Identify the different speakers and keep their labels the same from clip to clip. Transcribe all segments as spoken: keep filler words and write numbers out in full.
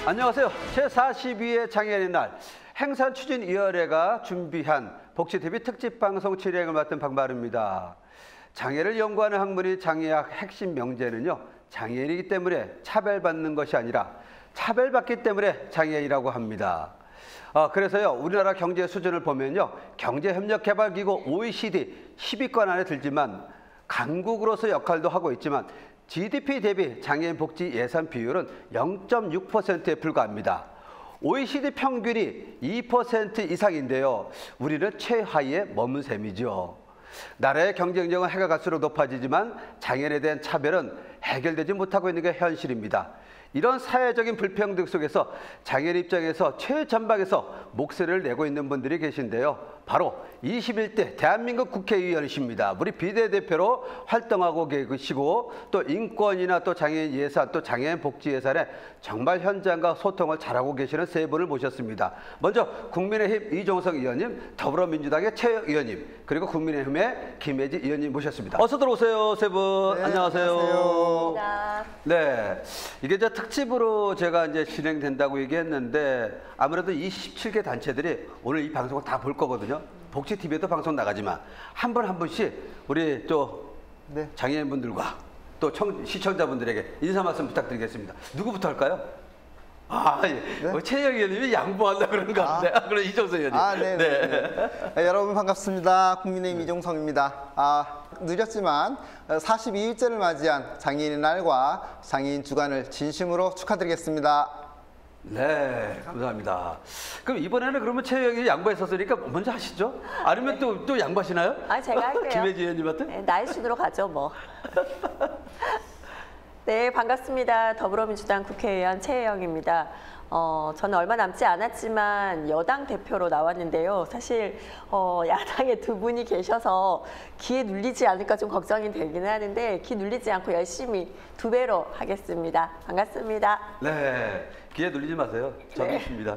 Speaker 1: 안녕하세요. 제사십이 회 장애인의 날 행사추진위원회가 준비한 복지티비 특집방송 진행을 맡은 박마루입니다. 장애를 연구하는 학문이 장애학 핵심 명제는요. 장애인이기 때문에 차별받는 것이 아니라 차별받기 때문에 장애인이라고 합니다. 아, 그래서요. 우리나라 경제 수준을 보면요. 경제협력개발기구 오이시디 십 위권 안에 들지만 강국으로서 역할도 하고 있지만 지디피 대비 장애인 복지 예산 비율은 영 점 육 퍼센트에 불과합니다. 오이시디 평균이 이 퍼센트 이상인데요. 우리는 최하위에 머문 셈이죠. 나라의 경쟁력은 해가 갈수록 높아지지만 장애인에 대한 차별은 해결되지 못하고 있는 게 현실입니다. 이런 사회적인 불평등 속에서 장애인 입장에서 최전방에서 목소리를 내고 있는 분들이 계신데요. 바로 이십일 대 대한민국 국회의원이십니다. 우리 비대대표로 활동하고 계시고 또 인권이나 또 장애인 예산 또 장애인 복지 예산에 정말 현장과 소통을 잘하고 계시는 세 분을 모셨습니다. 먼저 국민의힘 이종석 의원님, 더불어민주당의 최혁 의원님, 그리고 국민의힘의 김혜지 의원님 모셨습니다. 어서 들어오세요, 세 분.
Speaker 2: 네,
Speaker 1: 안녕하세요.
Speaker 2: 안녕하세요.
Speaker 1: 네, 이게 이제 특집으로 제가 이제 진행된다고 얘기했는데 아무래도 이 십칠 개 단체들이 오늘 이 방송을 다 볼 거거든요. 복지티비에도 방송 나가지만 한 분 한 분씩 우리 또
Speaker 2: 네.
Speaker 1: 장애인분들과 또 청, 시청자분들에게 인사 말씀 부탁드리겠습니다. 누구부터 할까요? 아, 예.
Speaker 2: 네?
Speaker 1: 어, 최영 의원님이 양보하려고 그러는 것 같은데. 아, 그럼 이종석 의원님.
Speaker 2: 아, 네. 네. 네. 네, 여러분 반갑습니다. 국민의힘
Speaker 1: 네.
Speaker 2: 이종석입니다. 아, 늦었지만 사십이 일째를 맞이한 장애인의 날과 장애인 주간을 진심으로 축하드리겠습니다.
Speaker 1: 네, 감사합니다. 그럼 이번에는 그러면 최영이 양보했었으니까 먼저 하시죠? 아니면 또, 또 양보하시나요?
Speaker 3: 아, 제가 할게요.
Speaker 1: 김혜지 의원님한테?
Speaker 3: 네, 나이 순으로 가죠, 뭐. 네, 반갑습니다. 더불어민주당 국회의원 최혜영입니다. 어, 저는 얼마 남지 않았지만 여당 대표로 나왔는데요. 사실 어, 야당에 두 분이 계셔서 기에 눌리지 않을까 좀 걱정이 되기는 하는데 기 눌리지 않고 열심히 두 배로 하겠습니다. 반갑습니다.
Speaker 1: 네, 기에 눌리지 마세요. 저도
Speaker 3: 네.
Speaker 1: 있습니다.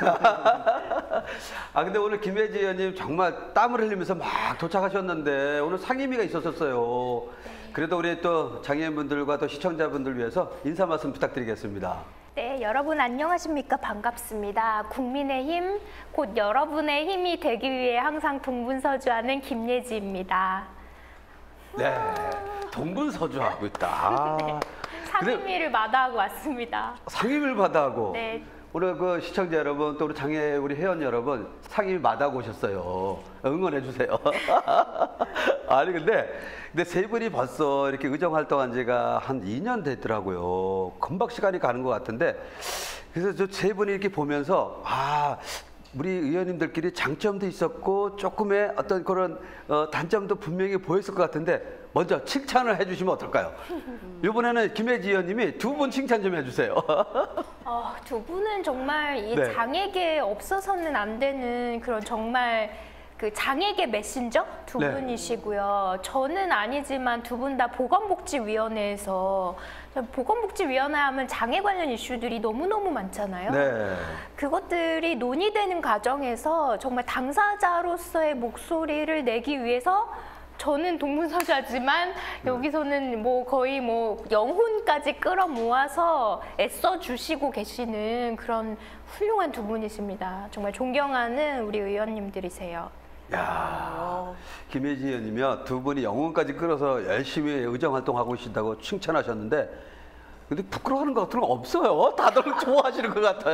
Speaker 1: 아, 근데 오늘 김혜지 의원님 정말 땀을 흘리면서 막 도착하셨는데 오늘 상임위가 있었었어요. 그래도 우리 또 장애인분들과 또 시청자분들 위해서 인사 말씀 부탁드리겠습니다.
Speaker 4: 네, 여러분 안녕하십니까? 반갑습니다. 국민의힘, 곧 여러분의 힘이 되기 위해 항상 동분서주하는 김예지입니다.
Speaker 1: 네, 동분서주하고 있다.
Speaker 4: 네, 상임위를 마다하고 왔습니다.
Speaker 1: 상임을 받아하고.
Speaker 4: 네.
Speaker 1: 우리 그 시청자 여러분, 또 우리 장애 우리 회원 여러분, 상임위 마다하고 오셨어요. 응원해 주세요. 아니 근데 근데 세 분이 벌써 이렇게 의정 활동한 지가 한 이 년 됐더라고요. 금방 시간이 가는 것 같은데 그래서 저 세 분이 이렇게 보면서 아. 우리 의원님들끼리 장점도 있었고 조금의 어떤 그런 어, 단점도 분명히 보였을 것 같은데 먼저 칭찬을 해주시면 어떨까요? 이번에는 김혜지 의원님이 두 분 칭찬 좀 해주세요.
Speaker 4: 어, 두 분은 정말 이
Speaker 1: 네.
Speaker 4: 장애계에 없어서는 안 되는 그런 정말 그 장애계 메신저 두
Speaker 1: 네.
Speaker 4: 분이시고요. 저는 아니지만 두 분 다 보건복지위원회에서 보건복지위원회 하면 장애 관련 이슈들이 너무너무 많잖아요.
Speaker 1: 네.
Speaker 4: 그것들이 논의되는 과정에서 정말 당사자로서의 목소리를 내기 위해서 저는 동분서주하지만 여기서는 뭐 거의 뭐 영혼까지 끌어모아서 애써 주시고 계시는 그런 훌륭한 두 분이십니다. 정말 존경하는 우리 의원님들이세요.
Speaker 1: 야, 김혜지 의원님이요. 두 분이 영혼까지 끌어서 열심히 의정 활동하고 계신다고 칭찬하셨는데 근데 부끄러워하는 것 같은 건 없어요. 다들 좋아하시는 것 같아요.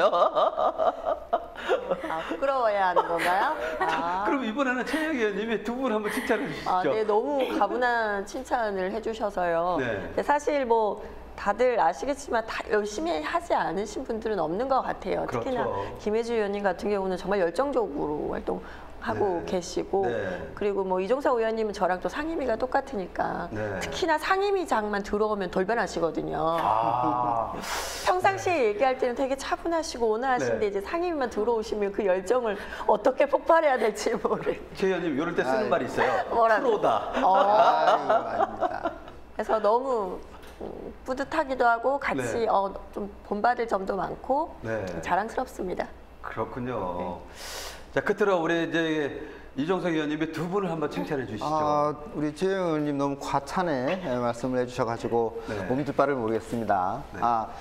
Speaker 3: 아, 부끄러워야 하는 건가요? 아.
Speaker 1: 그럼 이번에는 최영 의원님이 두 분 한번 칭찬해 주시죠.
Speaker 3: 아, 네, 너무 가분한 칭찬을 해주셔서요.
Speaker 1: 네.
Speaker 3: 근데 사실 뭐 다들 아시겠지만 다 열심히 하지 않으신 분들은 없는 것 같아요.
Speaker 1: 그렇죠.
Speaker 3: 특히나 김혜지 의원님 같은 경우는 정말 열정적으로 활동하고
Speaker 1: 네.
Speaker 3: 계시고
Speaker 1: 네.
Speaker 3: 그리고 뭐 이종석 의원님은 저랑 또 상임위가 똑같으니까
Speaker 1: 네.
Speaker 3: 특히나 상임위장만 들어오면 돌변하시거든요.
Speaker 1: 아,
Speaker 3: 평상시에 얘기할 때는 되게 차분하시고 온화하신데
Speaker 1: 네.
Speaker 3: 이제 상임위만 들어오시면 그 열정을 어떻게 폭발해야 될지 모르.
Speaker 1: 최 의원님 이럴 때 쓰는
Speaker 2: 아이.
Speaker 1: 말이 있어요.
Speaker 3: 뭐라고?
Speaker 1: 프로다.
Speaker 3: 어.
Speaker 2: 아이고, 아닙니다.
Speaker 3: 그래서 너무 음, 뿌듯하기도 하고 같이
Speaker 1: 네.
Speaker 3: 어, 좀 본받을 점도 많고
Speaker 1: 네.
Speaker 3: 좀 자랑스럽습니다.
Speaker 1: 그렇군요. 자, 끝으로 우리 이제 이종석 의원님이 두 분을 한번 칭찬해 주시죠.
Speaker 2: 아, 우리 최영 의원님 너무 과찬의 말씀을 해주셔가지고
Speaker 1: 네.
Speaker 2: 몸둘 바를 모르겠습니다.
Speaker 1: 네.
Speaker 2: 아,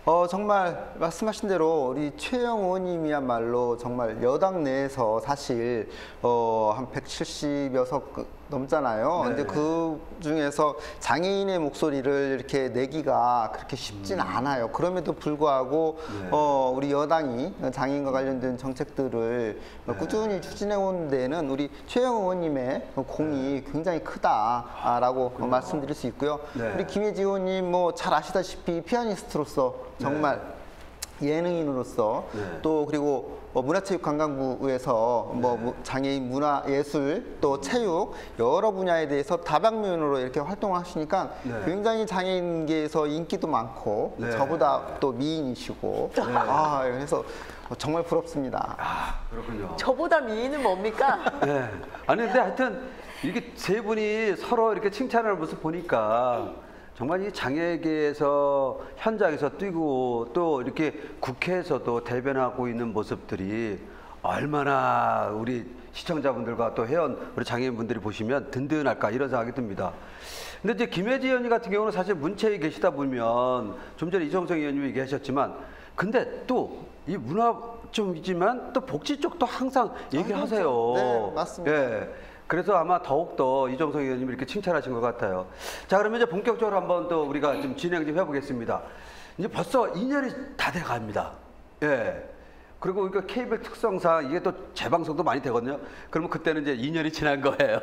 Speaker 2: 어, 정말 말씀하신 대로 우리 최영 의원님이야말로 정말 여당 내에서 사실 어, 한 백칠십여 석 넘잖아요.
Speaker 1: 네.
Speaker 2: 근데 그 중에서 장애인의 목소리를 이렇게 내기가 그렇게 쉽진
Speaker 1: 음.
Speaker 2: 않아요. 그럼에도 불구하고
Speaker 1: 네.
Speaker 2: 어, 우리 여당이 장애인과 관련된 정책들을
Speaker 1: 네.
Speaker 2: 꾸준히 추진해 온 데는 우리 최영 의원님의 공이 굉장히 크다라고 말씀드릴 수 있고요.
Speaker 1: 네.
Speaker 2: 우리 김혜지 의원님 뭐 잘 아시다시피 피아니스트로서 정말 예능인으로서
Speaker 1: 네.
Speaker 2: 또 그리고 뭐 문화체육관광부에서 뭐 무- 장애인 문화예술 또 체육 여러 분야에 대해서 다방면으로 이렇게 활동을 하시니까
Speaker 1: 네.
Speaker 2: 굉장히 장애인계에서 인기도 많고
Speaker 1: 네.
Speaker 2: 저보다 또 미인이시고 아 그래서 정말 부럽습니다.
Speaker 1: 아, 그렇군요.
Speaker 3: 저보다 미인은 뭡니까?
Speaker 1: 네. 아니 근데 하여튼 이렇게 세 분이 서로 이렇게 칭찬하는 모습 보니까 정말 이 장애계에서 현장에서 뛰고 또 이렇게 국회에서도 대변하고 있는 모습들이 얼마나 우리 시청자분들과 또 회원 우리 장애인분들이 보시면 든든할까 이런 생각이 듭니다. 근데 이제 김혜지 의원님 같은 경우는 사실 문체에 계시다 보면 좀 전에 이정성 의원님이 얘기하셨지만 근데 또 이 문화 쪽이지만 또 복지 쪽도 항상 얘기를 하세요.
Speaker 2: 네, 맞습니다.
Speaker 1: 예. 그래서 아마 더욱더 이정성 의원님이 이렇게 칭찬하신 것 같아요. 자, 그러면 이제 본격적으로 한번 또 우리가 좀 진행 좀 해보겠습니다. 이제 벌써 이 년이 다 돼 갑니다. 예. 그리고 이거 케이블 특성상 이게 또 재방송도 많이 되거든요. 그러면 그때는 이제 이 년이 지난 거예요.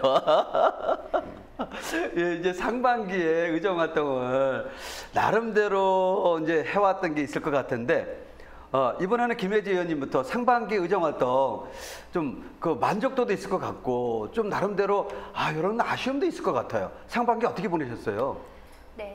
Speaker 1: 예, 이제 상반기에 의정 활동을 나름대로 이제 해왔던 게 있을 것 같은데, 어, 이번에는 김혜지 의원님부터 상반기 의정 활동 좀 그 만족도도 있을 것 같고 좀 나름대로 아 이런 아쉬움도 있을 것 같아요. 상반기 어떻게 보내셨어요?
Speaker 4: 네,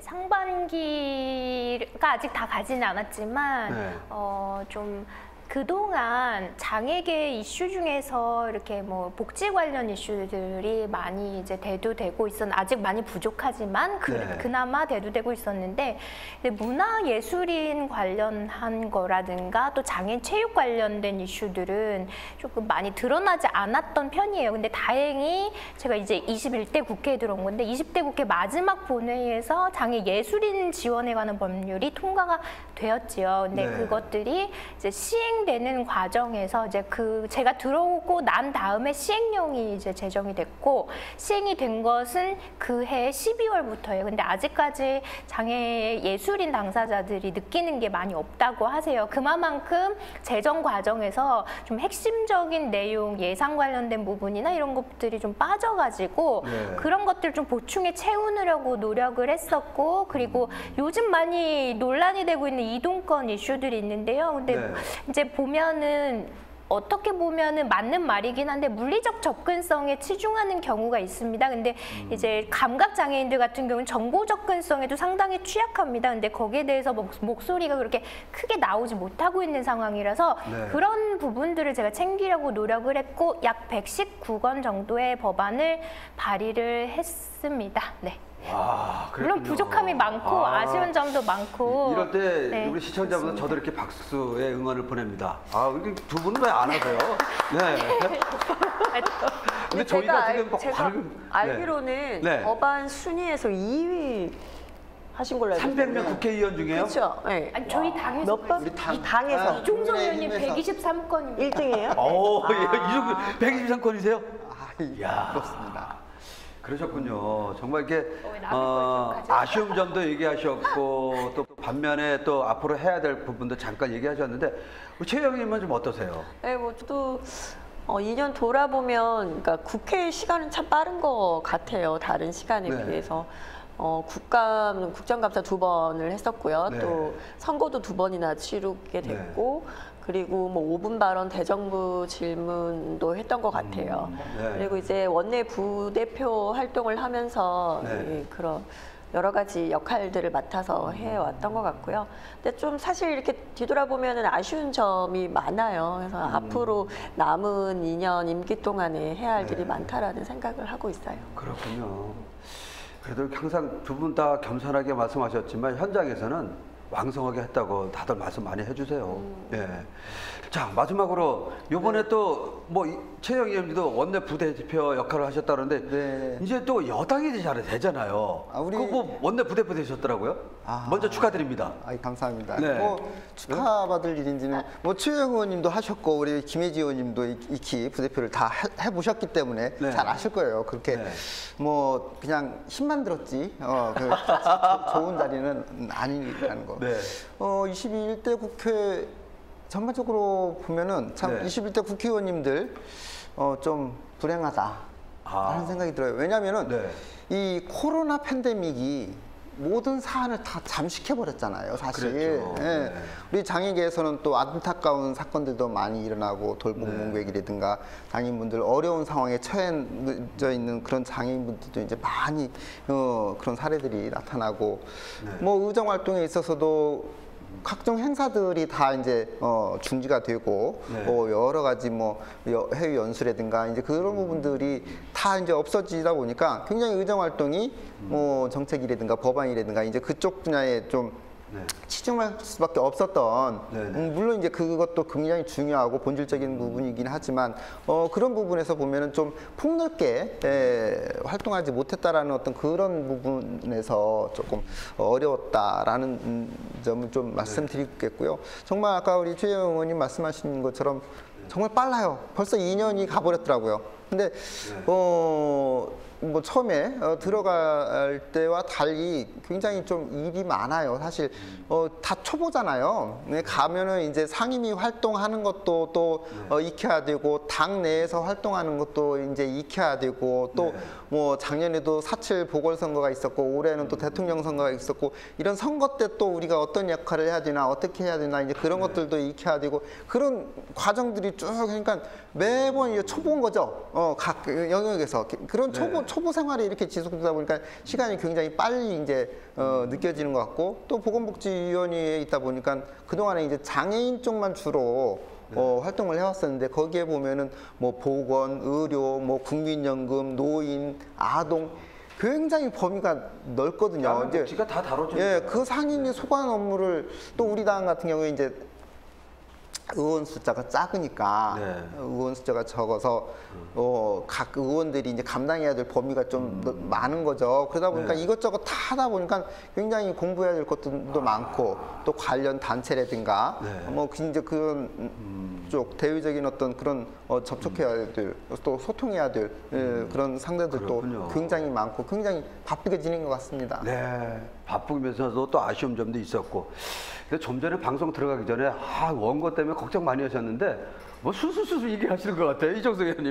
Speaker 4: 상반기가 아직 다 가지는 않았지만
Speaker 1: 네.
Speaker 4: 어, 좀 그동안 장애계 이슈 중에서 이렇게 뭐 복지 관련 이슈들이 많이 이제 대두되고 있었 아직 많이 부족하지만 그,
Speaker 1: 네.
Speaker 4: 그나마 대두되고 있었는데 문화예술인 관련한 거라든가 또 장애인 체육 관련된 이슈들은 조금 많이 드러나지 않았던 편이에요. 근데 다행히 제가 이제 이십일 대 국회에 들어온 건데 이십 대 국회 마지막 본회의에서 장애 예술인 지원에 관한 법률이 통과가 되었지요. 근데
Speaker 1: 네.
Speaker 4: 그것들이 이제 시행되는 과정에서 이제 그 제가 들어오고 난 다음에 시행령이 이제 제정이 됐고 시행이 된 것은 그해 십이월부터예요. 근데 아직까지 장애 예술인 당사자들이 느끼는 게 많이 없다고 하세요. 그만큼 제정 과정에서 좀 핵심적인 내용, 예산 관련된 부분이나 이런 것들이 좀 빠져가지고
Speaker 1: 네.
Speaker 4: 그런 것들 좀 보충해 채우느라고 노력을 했었고 그리고 요즘 많이 논란이 되고 있는 이동권 이슈들이 있는데요. 근데
Speaker 1: 네.
Speaker 4: 이제 보면은 어떻게 보면은 맞는 말이긴 한데 물리적 접근성에 치중하는 경우가 있습니다. 근데
Speaker 1: 음.
Speaker 4: 이제 감각 장애인들 같은 경우는 정보 접근성에도 상당히 취약합니다. 근데 거기에 대해서 목, 목소리가 그렇게 크게 나오지 못하고 있는 상황이라서
Speaker 1: 네.
Speaker 4: 그런 부분들을 제가 챙기려고 노력을 했고 약 백십구 건 정도의 법안을 발의를 했습니다. 네.
Speaker 1: 와,
Speaker 4: 물론
Speaker 1: 그랬군요.
Speaker 4: 부족함이 많고
Speaker 1: 아.
Speaker 4: 아쉬운 점도 많고
Speaker 1: 이럴 때
Speaker 4: 네,
Speaker 1: 우리 시청자분들
Speaker 4: 그렇습니다.
Speaker 1: 저도 이렇게 박수의 응원을 보냅니다. 아, 우리 두 분은 왜 안 하세요? 네. 근데
Speaker 3: 제가,
Speaker 1: 저희가
Speaker 3: 알,
Speaker 1: 지금 막
Speaker 3: 제가
Speaker 1: 발음- 네.
Speaker 3: 알기로는
Speaker 1: 네.
Speaker 3: 법안 순위에서 이 위 하신 걸로 알고
Speaker 1: 삼백 명
Speaker 3: 있어요.
Speaker 1: 국회의원 중에요?
Speaker 3: 그렇죠. 네.
Speaker 4: 아니, 저희 당에서
Speaker 3: 몇 번?
Speaker 2: 우리 당-
Speaker 3: 이 당에서
Speaker 2: 아,
Speaker 4: 이종성 의원님
Speaker 2: 국민의힘에서.
Speaker 4: 백이십삼 건입니다.
Speaker 3: 일 등이에요?
Speaker 1: 오, 예, 이 정도 백이십삼 건이세요?
Speaker 2: 아,
Speaker 1: 야.
Speaker 2: 그렇습니다.
Speaker 1: 그러셨군요. 정말 이렇게
Speaker 4: 어, 왜 남의
Speaker 1: 어,
Speaker 4: 걸좀 가져가?
Speaker 1: 아쉬운 점도 얘기하셨고 또 반면에 또 앞으로 해야 될 부분도 잠깐 얘기하셨는데 우리 최 의원님은 좀 어떠세요?
Speaker 3: 네, 뭐 저도 어, 이 년 돌아보면 그러니까 국회 시간은 참 빠른 것 같아요. 다른 시간에
Speaker 1: 네.
Speaker 3: 비해서. 어, 국감, 국정감사 두 번을 했었고요.
Speaker 1: 네.
Speaker 3: 또 선거도 두 번이나 치르게 됐고, 그리고 뭐 오 분 발언 대정부 질문도 했던 것 같아요.
Speaker 1: 네.
Speaker 3: 그리고 이제 원내 부대표 활동을 하면서
Speaker 1: 네.
Speaker 3: 이 그런 여러 가지 역할들을 맡아서 해왔던 것 같고요. 근데 좀 사실 이렇게 뒤돌아보면 아쉬운 점이 많아요. 그래서 앞으로 남은 이 년 임기 동안에 해야 할
Speaker 1: 네.
Speaker 3: 일이 많다라는 생각을 하고 있어요.
Speaker 1: 그렇군요. 그래도 항상 두 분 다 겸손하게 말씀하셨지만 현장에서는 왕성하게 했다고 다들 말씀 많이 해주세요.
Speaker 3: 음.
Speaker 1: 예. 자, 마지막으로 이번에
Speaker 2: 네.
Speaker 1: 또 뭐 최영 의원님도 원내 부대표 역할을 하셨다는데
Speaker 2: 네.
Speaker 1: 이제 또 여당이 잘 되잖아요.
Speaker 2: 아, 우리-
Speaker 1: 그뭐 원내 부대표 되셨더라고요?
Speaker 2: 아.
Speaker 1: 먼저 축하드립니다.
Speaker 2: 아이, 감사합니다.
Speaker 1: 네.
Speaker 2: 뭐 축하받을 일인지는 뭐 최영 의원님도 하셨고 우리 김혜지 의원님도 익히 부대표를 다 해, 해보셨기 때문에
Speaker 1: 네.
Speaker 2: 잘 아실 거예요. 그렇게
Speaker 1: 네.
Speaker 2: 뭐 그냥 힘만 들었지 어, 그 조- 좋은 자리는 아니라는 거.
Speaker 1: 네.
Speaker 2: 어, 이십일 대 국회 전반적으로 보면은 참
Speaker 1: 네.
Speaker 2: 이십일 대 국회의원님들 어, 좀 불행하다
Speaker 1: 아.
Speaker 2: 하는 생각이 들어요. 왜냐하면은
Speaker 1: 네.
Speaker 2: 이 코로나 팬데믹이 모든 사안을 다 잠식해버렸잖아요, 사실.
Speaker 1: 그랬죠.
Speaker 2: 예.
Speaker 1: 네.
Speaker 2: 우리 장애계에서는 또 안타까운 사건들도 많이 일어나고 돌봄공백이라든가 장애인분들 어려운 상황에 처해져 있는 그런 장애인분들도 이제 많이 어, 그런 사례들이 나타나고
Speaker 1: 네.
Speaker 2: 뭐 의정 활동에 있어서도 각종 행사들이 다 이제 어, 중지가 되고
Speaker 1: 네.
Speaker 2: 뭐 여러 가지 뭐 여- 해외 연수라든가 이제 그런 부분들이 다 이제 없어지다 보니까 굉장히 의정 활동이 뭐 정책이라든가 법안이라든가 이제 그쪽 분야에 좀
Speaker 1: 네.
Speaker 2: 치중할 수밖에 없었던
Speaker 1: 네네.
Speaker 2: 음, 물론 이제 그것도 굉장히 중요하고 본질적인 부분이긴 하지만 어, 그런 부분에서 보면은 좀 폭넓게 에, 활동하지 못했다라는 어떤 그런 부분에서 조금 어려웠다라는 음, 점을 좀 말씀드리겠고요. 정말 아까 우리 최영 의원님 말씀하신 것처럼 정말 빨라요. 벌써 이 년이 가버렸더라고요. 근데 어, 뭐 처음에 어, 들어갈 때와 달리 굉장히 좀 일이 많아요. 사실 어, 다 초보잖아요. 네, 가면은 이제 상임위 활동하는 것도 또 어, 익혀야 되고 당 내에서 활동하는 것도 이제 익혀야 되고 또 뭐 작년에도 사칠 보궐선거가 있었고 올해는 또 대통령 선거가 있었고 이런 선거 때 또 우리가 어떤 역할을 해야 되나 어떻게 해야 되나 이제 그런 것들도 익혀야 되고 그런 과정들이 쭉 그러니까 매번 이제 초보인 거죠. 어, 각 영역에서 그런 초보 초보 생활이 이렇게 지속되다 보니까 시간이 굉장히 빨리 이제 어, 느껴지는 것 같고 또 보건복지위원회에 있다 보니까 그동안에 이제 장애인 쪽만 주로 어, 활동을 해왔었는데 거기에 보면은 뭐 보건, 의료, 뭐 국민연금, 노인, 아동 굉장히 범위가 넓거든요. 이제
Speaker 1: 복지가 다 다뤄져.
Speaker 2: 예, 그 상임위 소관 업무를 또 우리 당 같은 경우에 이제 의원 숫자가 작으니까
Speaker 1: 네.
Speaker 2: 의원 숫자가 적어서 어, 각 의원들이 이제 감당해야 될 범위가 좀 더 많은 거죠. 그러다 보니까
Speaker 1: 네.
Speaker 2: 이것저것 다 하다 보니까 굉장히 공부해야 될 것도 많고 또 관련 단체라든가
Speaker 1: 네.
Speaker 2: 뭐 그 이제 그런 쪽 대외적인 어떤 그런 어, 접촉해야 될 또 소통해야 될 예, 그런 상대들도
Speaker 1: 그렇군요.
Speaker 2: 굉장히 많고 굉장히 바쁘게 지낸 것 같습니다.
Speaker 1: 네, 바쁘면서도 또 아쉬운 점도 있었고. 근데 좀 전에 방송 들어가기 전에 아, 원고 때문에 걱정 많이 하셨는데 뭐 수수수수 얘기하시는 것 같아요, 이정석 의원님.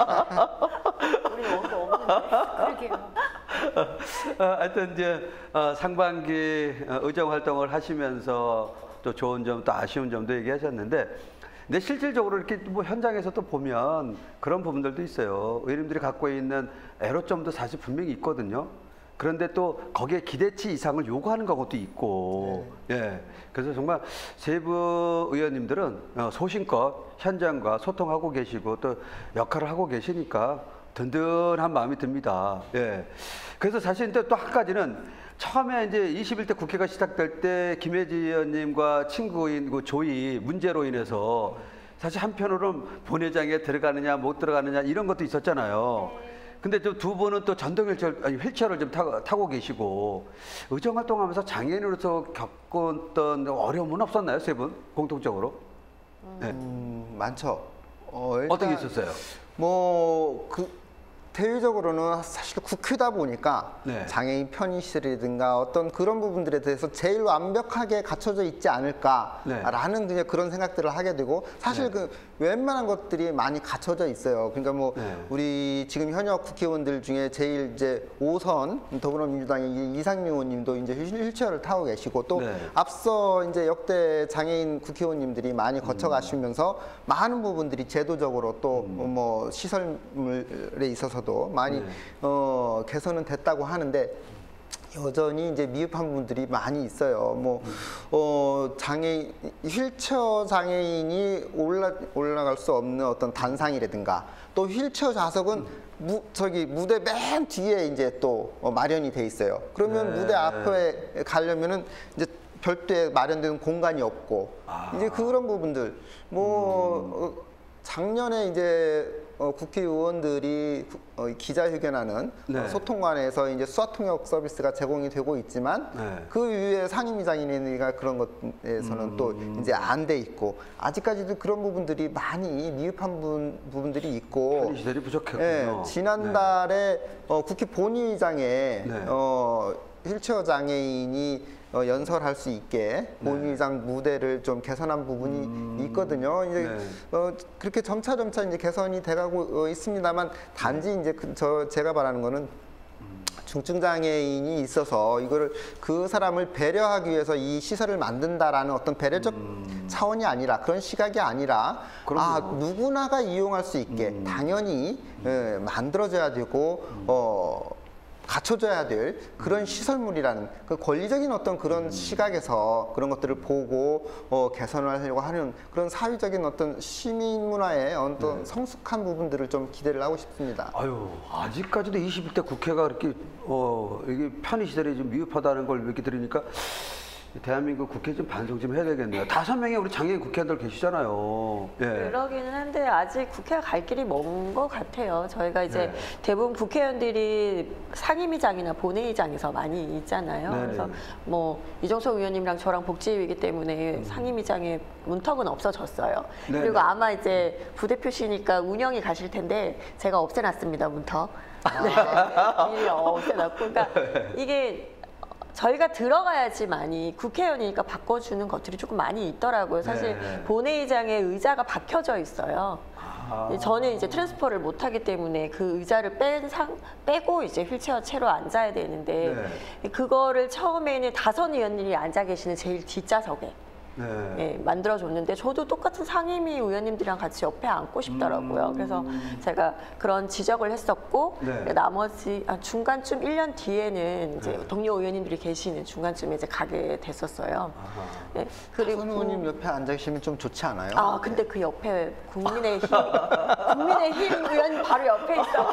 Speaker 3: 우리 원고 없는데.
Speaker 4: 그러게요.
Speaker 1: 어, 하여튼 이제 어, 상반기 어, 의정 활동을 하시면서 또 좋은 점 또 아쉬운 점도 얘기하셨는데, 근데 실질적으로 이렇게 뭐 현장에서 또 보면 그런 부분들도 있어요. 의원님들이 갖고 있는 애로점도 사실 분명히 있거든요. 그런데 또 거기에 기대치 이상을 요구하는 것도 있고, 예. 그래서 정말 세부 의원님들은 어, 소신껏 현장과 소통하고 계시고 또 역할을 하고 계시니까 든든한 마음이 듭니다. 예. 그래서 사실 또 한 가지는 처음에 이제 이십일 대 국회가 시작될 때 김혜지 의원님과 친구인 그 조이 문제로 인해서 사실 한편으로는 본회장에 들어가느냐 못 들어가느냐 이런 것도 있었잖아요. 근데 또 두 분은 또 전동 휠체어, 아니 휠체어를 좀 타고, 타고 계시고 의정 활동하면서 장애인으로서 겪었던 어려움은 없었나요, 세 분 공통적으로? 네.
Speaker 2: 음, 많죠. 어,
Speaker 1: 어떤 게
Speaker 2: 일단
Speaker 1: 있었어요?
Speaker 2: 뭐, 그, 대외적으로는 사실 국회다 보니까
Speaker 1: 네.
Speaker 2: 장애인 편의시설이라든가 어떤 그런 부분들에 대해서 제일 완벽하게 갖춰져 있지 않을까라는 그냥 그런 생각들을 하게 되고 사실
Speaker 1: 네.
Speaker 2: 그 웬만한 것들이 많이 갖춰져 있어요. 그러니까 뭐
Speaker 1: 네.
Speaker 2: 우리 지금 현역 국회의원들 중에 제일 이제 오 선 더불어민주당의 이상민 의원님도 이제 휠체어를 타고 계시고 또
Speaker 1: 네.
Speaker 2: 앞서 이제 역대 장애인 국회의원님들이 많이 거쳐가시면서 많은 부분들이 제도적으로 또 뭐 시설물에 있어서도 많이
Speaker 1: 네.
Speaker 2: 어, 개선은 됐다고 하는데 여전히 이제 미흡한 부분들이 많이 있어요. 뭐, 어, 장애, 휠체어 장애인이 올라, 올라갈 수 없는 어떤 단상이라든가 또 휠체어 좌석은 무, 저기 무대 맨 뒤에 이제 또 어, 마련이 돼 있어요. 그러면
Speaker 1: 네.
Speaker 2: 무대 앞에 가려면은 이제 별도의 마련된 공간이 없고
Speaker 1: 아.
Speaker 2: 이제 그런 부분들 뭐 어, 작년에 이제 어, 국회의원들이 구- 어, 기자회견하는
Speaker 1: 네.
Speaker 2: 어, 소통관에서 이제 수화통역 서비스가 제공이 되고 있지만
Speaker 1: 네.
Speaker 2: 그 이후에 상임위장인회가 그런 것에서는
Speaker 1: 음.
Speaker 2: 또 이제 안 돼 있고 아직까지도 그런 부분들이 많이 미흡한 부분, 부분들이 있고
Speaker 1: 편의 시설이 부족했군요.
Speaker 2: 예, 지난달에 어, 국회 본의의장에
Speaker 1: 네.
Speaker 2: 어, 휠체어 장애인이 어, 연설할 수 있게 본의의장 무대를 좀 개선한 부분이
Speaker 1: 음.
Speaker 2: 있거든요. 이제
Speaker 1: 네.
Speaker 2: 어, 그렇게 점차 점차 이제 개선이 돼가고 어, 있습니다만 단지 이제 그, 저 제가 바라는 거는 중증 장애인이 있어서 이거를 그 사람을 배려하기 위해서 이 시설을 만든다라는 어떤 배려적 차원이 아니라 그런 시각이 아니라 아
Speaker 1: 그럼요.
Speaker 2: 누구나가 이용할 수 있게 당연히 예, 만들어져야 되고 어. 갖춰줘야 될 그런 시설물이라는 그 권리적인 어떤 그런 시각에서 그런 것들을 보고 어, 개선을 하려고 하는 그런 사회적인 어떤 시민 문화의 어떤 성숙한 부분들을 좀 기대를 하고 싶습니다.
Speaker 1: 아유, 아직까지도 이십일 대 국회가 그렇게 어, 이게 편의 시설이 좀 미흡하다는 걸 이렇게 들으니까 대한민국 국회 좀 반성 좀 해야 되겠네요. 다섯 명의 우리 장애인 국회의원들 계시잖아요. 예.
Speaker 3: 그러기는 한데 아직 국회가 갈 길이 먼 것 같아요. 저희가 이제
Speaker 1: 네.
Speaker 3: 대부분 국회의원들이 상임위장이나 본회의장에서 많이 있잖아요.
Speaker 1: 네네.
Speaker 3: 그래서 뭐 이종석 의원님이랑 저랑 복지위이기 때문에 상임위장의 문턱은 없어졌어요.
Speaker 1: 네네.
Speaker 3: 그리고 아마 이제 부대표시니까 운영이 가실 텐데 제가 없애놨습니다, 문턱. 네. 미리 없애놨고. 그러니까 이게 저희가 들어가야지만이 국회의원이니까 바꿔주는 것들이 조금 많이 있더라고요. 사실
Speaker 1: 네.
Speaker 3: 본회의장에 의자가 박혀져 있어요.
Speaker 1: 아.
Speaker 3: 저는 이제 트랜스퍼를 못하기 때문에 그 의자를 뺀 상, 빼고 이제 휠체어 채로 앉아야 되는데
Speaker 1: 네.
Speaker 3: 그거를 처음에는 다선 의원님이 앉아 계시는 제일 뒷좌석에
Speaker 1: 네.
Speaker 3: 예, 만들어줬는데 저도 똑같은 상임위 의원님들이랑 같이 옆에 앉고 싶더라고요.
Speaker 1: 음.
Speaker 3: 그래서 제가 그런 지적을 했었고
Speaker 1: 네.
Speaker 3: 나머지 아, 중간쯤 일 년 뒤에는 이제
Speaker 1: 네.
Speaker 3: 동료 의원님들이 계시는 중간쯤에 이제 가게 됐었어요.
Speaker 1: 아하.
Speaker 3: 예,
Speaker 2: 그리고 의원님 옆에 앉아 계시면 좀 좋지 않아요?
Speaker 3: 아 근데 그 옆에 국민의힘 국민의힘 의원 바로 옆에 있어.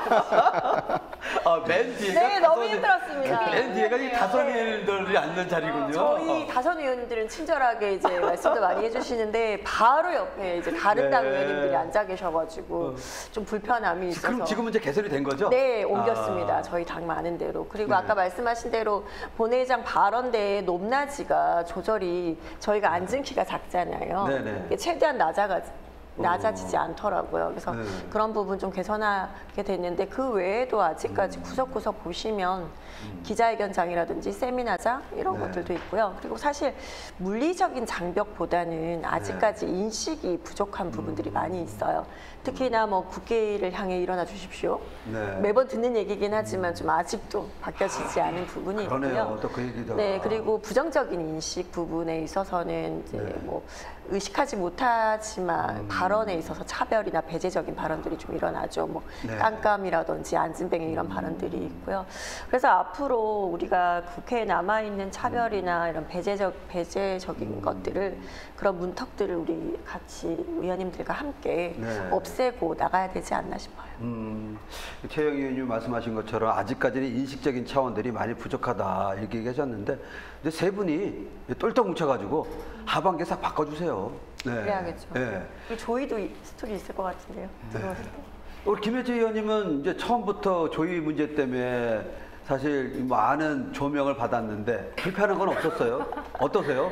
Speaker 1: 아, 맨 뒤에가
Speaker 3: 네, 너무
Speaker 1: 다섯-
Speaker 3: 힘들었습니다.
Speaker 1: 맨 뒤에가 이 다섯 의원들이 앉는 자리군요.
Speaker 3: 저희 다선 의원님들은 친절하게 이제 말씀도 많이 해주시는데 바로 옆에 이제 다른 당
Speaker 1: 네.
Speaker 3: 의원님들이 앉아 계셔가지고 좀 불편함이 있어서.
Speaker 1: 그럼 지금은 이제 개선이 된 거죠?
Speaker 3: 네, 옮겼습니다.
Speaker 1: 아.
Speaker 3: 저희 당 많은 대로. 그리고
Speaker 1: 네.
Speaker 3: 아까 말씀하신 대로 본회의장 발언대의 높낮이가 조절이 저희가 앉은 키가 작잖아요.
Speaker 1: 네네.
Speaker 3: 이게 최대한 낮아가 낮아지지 않더라고요. 그래서
Speaker 1: 네.
Speaker 3: 그런 부분 좀 개선하게 됐는데 그 외에도 아직까지
Speaker 1: 음.
Speaker 3: 구석구석 보시면 기자회견장이라든지 세미나장 이런
Speaker 1: 네.
Speaker 3: 것들도 있고요. 그리고 사실 물리적인 장벽보다는 아직까지
Speaker 1: 네.
Speaker 3: 인식이 부족한 부분들이
Speaker 1: 음.
Speaker 3: 많이 있어요. 특히나 뭐 국회를 향해 일어나 주십시오.
Speaker 1: 네.
Speaker 3: 매번 듣는 얘기긴 하지만 좀 아직도 바뀌어지지 않은 부분이
Speaker 1: 그러네요.
Speaker 3: 있고요.
Speaker 1: 또 그 얘기도.
Speaker 3: 네, 그리고 부정적인 인식 부분에 있어서는 이제
Speaker 1: 네.
Speaker 3: 뭐 의식하지 못하지만
Speaker 1: 음.
Speaker 3: 발언에 있어서 차별이나 배제적인 발언들이 좀 일어나죠. 뭐
Speaker 1: 네.
Speaker 3: 깜깜이라든지 안진뱅이 이런 발언들이 있고요. 그래서 앞으로 우리가 국회에 남아 있는 차별이나 이런 배제적 배제적인 것들을 그런 문턱들을 우리 같이 의원님들과 함께
Speaker 1: 네.
Speaker 3: 없애고 나가야 되지 않나 싶어요.
Speaker 1: 음, 최영 의원님 말씀하신 것처럼 아직까지는 인식적인 차원들이 많이 부족하다 이렇게 얘기하셨는데 이제 세 분이 똘똘 뭉쳐가지고 하반기에 싹 바꿔주세요. 네.
Speaker 3: 그래야겠죠.
Speaker 1: 네.
Speaker 3: 우리 조이도 이- 스토리 있을 것 같은데요. 들어오실 때.
Speaker 1: 우리 김혜지 의원님은 이제 처음부터 조의 문제 때문에 사실 많은 조명을 받았는데 불편한 건 없었어요? 어떠세요?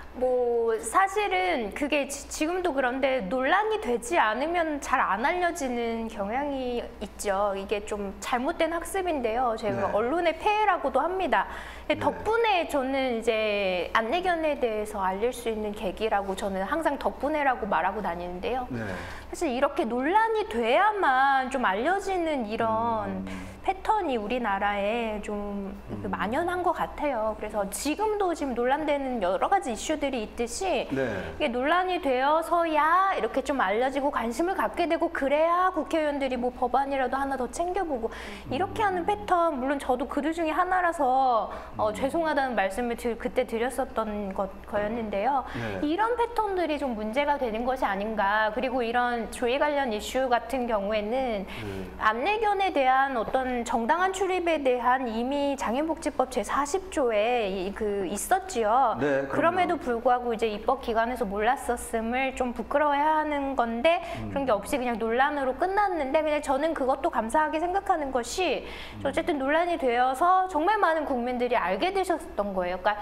Speaker 4: 뭐 사실은 그게 지- 지금도 그런데 논란이 되지 않으면 잘 안 알려지는 경향이 있죠. 이게 좀 잘못된 학습인데요. 제가
Speaker 1: 네.
Speaker 4: 언론의 폐해라고도 합니다. 근데
Speaker 1: 네.
Speaker 4: 덕분에 저는 이제 안내견에 대해서 알릴 수 있는 계기라고 저는 항상 덕분에라고 말하고 다니는데요.
Speaker 1: 네.
Speaker 4: 사실 이렇게 논란이 돼야만 좀 알려지는 이런
Speaker 1: 음.
Speaker 4: 패턴이 우리나라에 좀 그 만연한 것 같아요. 그래서 지금도 지금 논란되는 여러 가지 이슈들이 있듯이
Speaker 1: 네.
Speaker 4: 이게 논란이 되어서야 이렇게 좀 알려지고 관심을 갖게 되고 그래야 국회의원들이 뭐 법안이라도 하나 더 챙겨보고 이렇게 하는 패턴 물론 저도 그들 중에 하나라서 어, 죄송하다는 말씀을 드, 그때 드렸었던 것, 거였는데요.
Speaker 1: 네.
Speaker 4: 이런 패턴들이 좀 문제가 되는 것이 아닌가. 그리고 이런 조의 관련 이슈 같은 경우에는
Speaker 1: 음.
Speaker 4: 안내견에 대한 어떤 왜냐하면 정당한 출입에 대한 이미 장애인복지법 제사십 조에 그 있었지요.
Speaker 1: 네, 그럼요.
Speaker 4: 그럼에도 불구하고 이제 입법 기관에서 몰랐었음을 좀 부끄러워해하는 건데
Speaker 1: 음.
Speaker 4: 그런 게 없이 그냥 논란으로 끝났는데 그냥 저는 그것도 감사하게 생각하는 것이 어쨌든 논란이 되어서 정말 많은 국민들이 알게 되셨던 거예요. 그러니까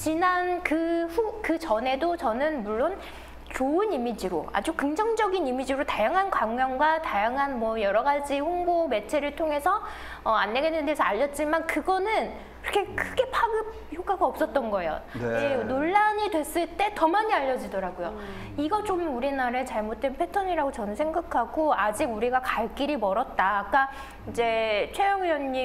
Speaker 4: 지난 그 후, 그 전에도 저는 물론 좋은 이미지로 아주 긍정적인 이미지로 다양한 강연과 다양한 뭐 여러 가지 홍보 매체를 통해서 어, 안내되는 데서 알렸지만 그거는 그렇게 크게 파급 효과가 없었던 거예요.
Speaker 1: 네.
Speaker 4: 예, 논란이 됐을 때 더 많이 알려지더라고요. 음. 이거 좀 우리나라의 잘못된 패턴이라고 저는 생각하고 아직 우리가 갈 길이 멀었다. 아까 이제 최영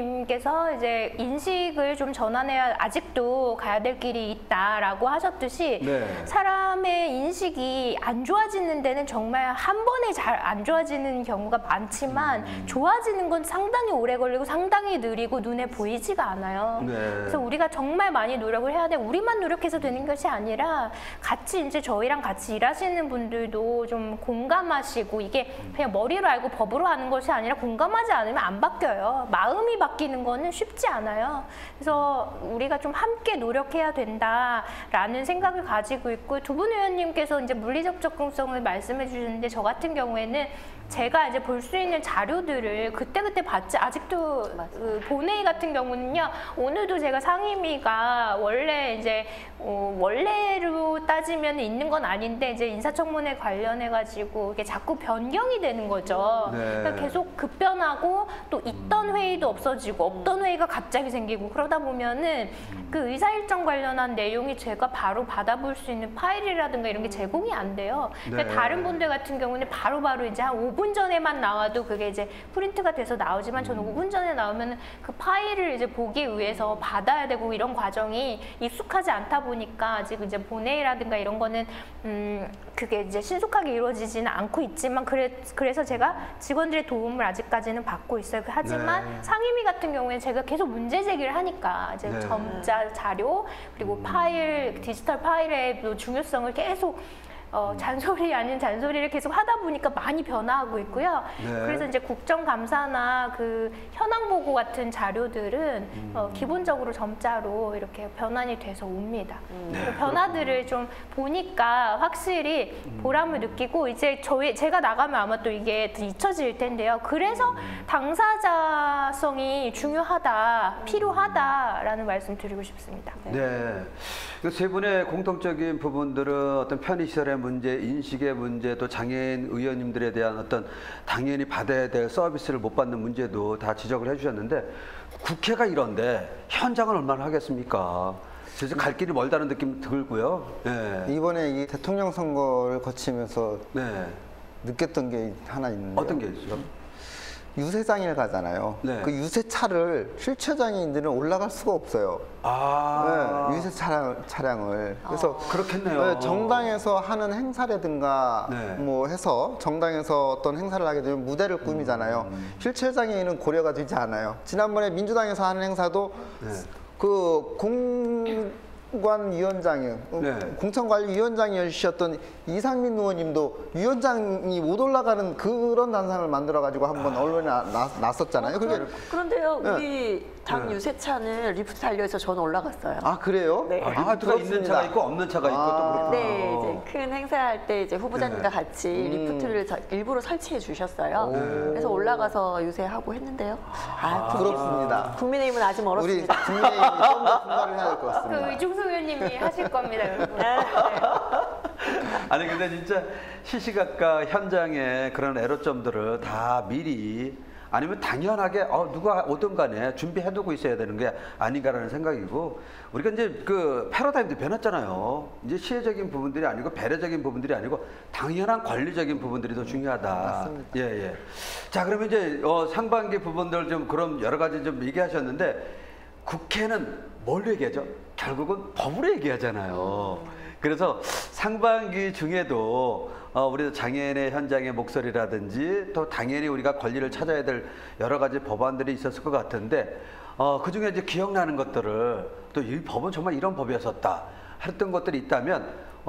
Speaker 4: 의원님께서 이제 인식을 좀 전환해야 아직도 가야 될 길이 있다라고 하셨듯이
Speaker 1: 네.
Speaker 4: 사람의 인식이 안 좋아지는 데는 정말 한 번에 잘 안 좋아지는 경우가 많지만 음. 좋아지는 건 상당히 오래 걸리고 상당히 느리고 눈에 보이지가 않아요.
Speaker 1: 네.
Speaker 4: 그래서 우리가 정말 많이 노력을 해야 돼. 우리만 노력해서 되는 것이 아니라 같이 이제 저희랑 같이 일하시는 분들도 좀 공감하시고 이게 그냥 머리로 알고 법으로 하는 것이 아니라 공감하지 않으면 안 바뀌어요. 마음이 바뀌는 거는 쉽지 않아요. 그래서 우리가 좀 함께 노력해야 된다라는 생각을 가지고 있고 두 분 의원님께서 이제 물리적 접근성을 말씀해 주셨는데 저 같은 경우에는 제가 이제 볼 수 있는 자료들을 그때그때 봤지 아직도 그 본회의 같은 경우는요 오늘도 제가 상임위가 원래 이제 어, 원래로 따지면 있는 건 아닌데 이제 인사청문회 관련해 가지고 이게 자꾸 변경이 되는 거죠.
Speaker 1: 네.
Speaker 4: 그러니까 계속 급변하고 또 있던 회의도 없어지고 없던 회의가 갑자기 생기고 그러다 보면은 그 의사 일정 관련한 내용이 제가 바로 받아볼 수 있는 파일이라든가 이런 게 제공이 안 돼요.
Speaker 1: 네.
Speaker 4: 다른 분들 같은 경우는 바로바로 이제 한 오 분 전에만 나와도 그게 이제 프린트가 돼서 나오지만 저는 오 분 전에 나오면 그 파일을 이제 보기 위해서 받아야 되고 이런 과정이 익숙하지 않다 보니까 아직 이제 본회의라든가 이런 거는 음 그게 이제 신속하게 이루어지지는 않고 있지만 그래 그래서 제가 직원들의 도움을 아직까지는 받고 있어요. 하지만
Speaker 1: 네.
Speaker 4: 상임위 같은 경우에는 제가 계속 문제 제기를 하니까 이제
Speaker 1: 네.
Speaker 4: 점자 자료 그리고
Speaker 1: 음.
Speaker 4: 파일 디지털 파일의 또 중요성을 계속 어, 잔소리 아닌 잔소리를 계속 하다 보니까 많이 변화하고 있고요.
Speaker 1: 네.
Speaker 4: 그래서 이제 국정감사나 그 현황 보고 같은 자료들은
Speaker 1: 음.
Speaker 4: 어, 기본적으로 점자로 이렇게 변환이 돼서 옵니다.
Speaker 1: 네,
Speaker 4: 그 변화들을 좀 보니까 확실히
Speaker 1: 음.
Speaker 4: 보람을 느끼고 이제 저희 제가 나가면 아마 또 이게 더 잊혀질 텐데요. 그래서
Speaker 1: 음.
Speaker 4: 당사자성이 중요하다, 필요하다라는 말씀 드리고 싶습니다.
Speaker 1: 네. 그 세 분의 공통적인 부분들은 어떤 편의시설의 문제, 인식의 문제, 또 장애인 의원님들에 대한 어떤 당연히 받아야 될 서비스를 못 받는 문제도 다 지적을 해주셨는데 국회가 이런데 현장은 얼마나 하겠습니까? 그래서 갈 길이 멀다는 느낌 들고요. 네.
Speaker 2: 이번에 이 대통령 선거를 거치면서
Speaker 1: 네.
Speaker 2: 느꼈던 게 하나 있는데
Speaker 1: 어떤 게 있어요?
Speaker 2: 유세장일 가잖아요.
Speaker 1: 네.
Speaker 2: 그 유세차를 휠체어 장애인들은 올라갈 수가 없어요.
Speaker 1: 아,
Speaker 2: 네, 유세 차량, 차량을. 그래서
Speaker 1: 그렇겠네요.
Speaker 2: 네, 정당에서 하는 행사라든가
Speaker 1: 네.
Speaker 2: 뭐 해서 정당에서 어떤 행사를 하게 되면 무대를 꾸미잖아요.
Speaker 1: 음.
Speaker 2: 휠체어 장애인은 고려가 되지 않아요. 지난번에 민주당에서 하는 행사도
Speaker 1: 네.
Speaker 2: 그 공관위원장이
Speaker 1: 네.
Speaker 2: 공천관리위원장이셨던 이상민 의원님도 위원장이 못 올라가는 그런 단상을 만들어 가지고 한번 언론에 나, 나, 났었잖아요. 그게
Speaker 3: 그런데요,
Speaker 2: 네.
Speaker 3: 우리 당
Speaker 1: 네.
Speaker 3: 유세차는 리프트 달려서 저는 올라갔어요.
Speaker 2: 아 그래요?
Speaker 3: 네.
Speaker 1: 아, 리프트가 있는
Speaker 2: 부럽습니다.
Speaker 1: 차가 있고 없는 차가 있고
Speaker 2: 아.
Speaker 1: 또 그렇구나.
Speaker 3: 네, 이제 큰 행사할 때 이제 후보자님과
Speaker 1: 네.
Speaker 3: 같이
Speaker 2: 음.
Speaker 3: 리프트를 저- 일부러 설치해 주셨어요.
Speaker 2: 오.
Speaker 3: 그래서 올라가서 유세하고 했는데요. 아, 국민-
Speaker 2: 부럽습니다.
Speaker 3: 국민의힘은 아직
Speaker 2: 우리
Speaker 3: 멀었습니다.
Speaker 2: 국민의힘이 좀 더 분발을 해야 될 것
Speaker 4: 그
Speaker 2: 같습니다.
Speaker 4: 이중수 의원님이 하실 겁니다, 여러분.
Speaker 3: 네.
Speaker 1: 아니 근데 진짜 시시각각 현장에 그런 애로점들을 다 미리 아니면 당연하게 어, 누가 오든 간에 준비해두고 있어야 되는 게 아닌가라는 생각이고 우리가 이제 그 패러다임도 변했잖아요. 이제 시혜적인 부분들이 아니고 배려적인 부분들이 아니고 당연한 권리적인 부분들이 더 중요하다.
Speaker 2: 맞습니다.
Speaker 1: 예, 예. 자, 그러면 이제 어, 상반기 부분들 좀 그럼 여러 가지 좀 얘기하셨는데 국회는 뭘로 얘기하죠? 결국은 법으로 얘기하잖아요. 그래서 상반기 중에도 어, 우리 장애인의 현장의 목소리라든지 또 당연히 우리가 권리를 찾아야 될 여러 가지 법안들이 있었을 것 같은데 어, 그중에 이제 기억나는 것들을 또 이 법은 정말 이런 법이었었다 했던 것들이 있다면 어,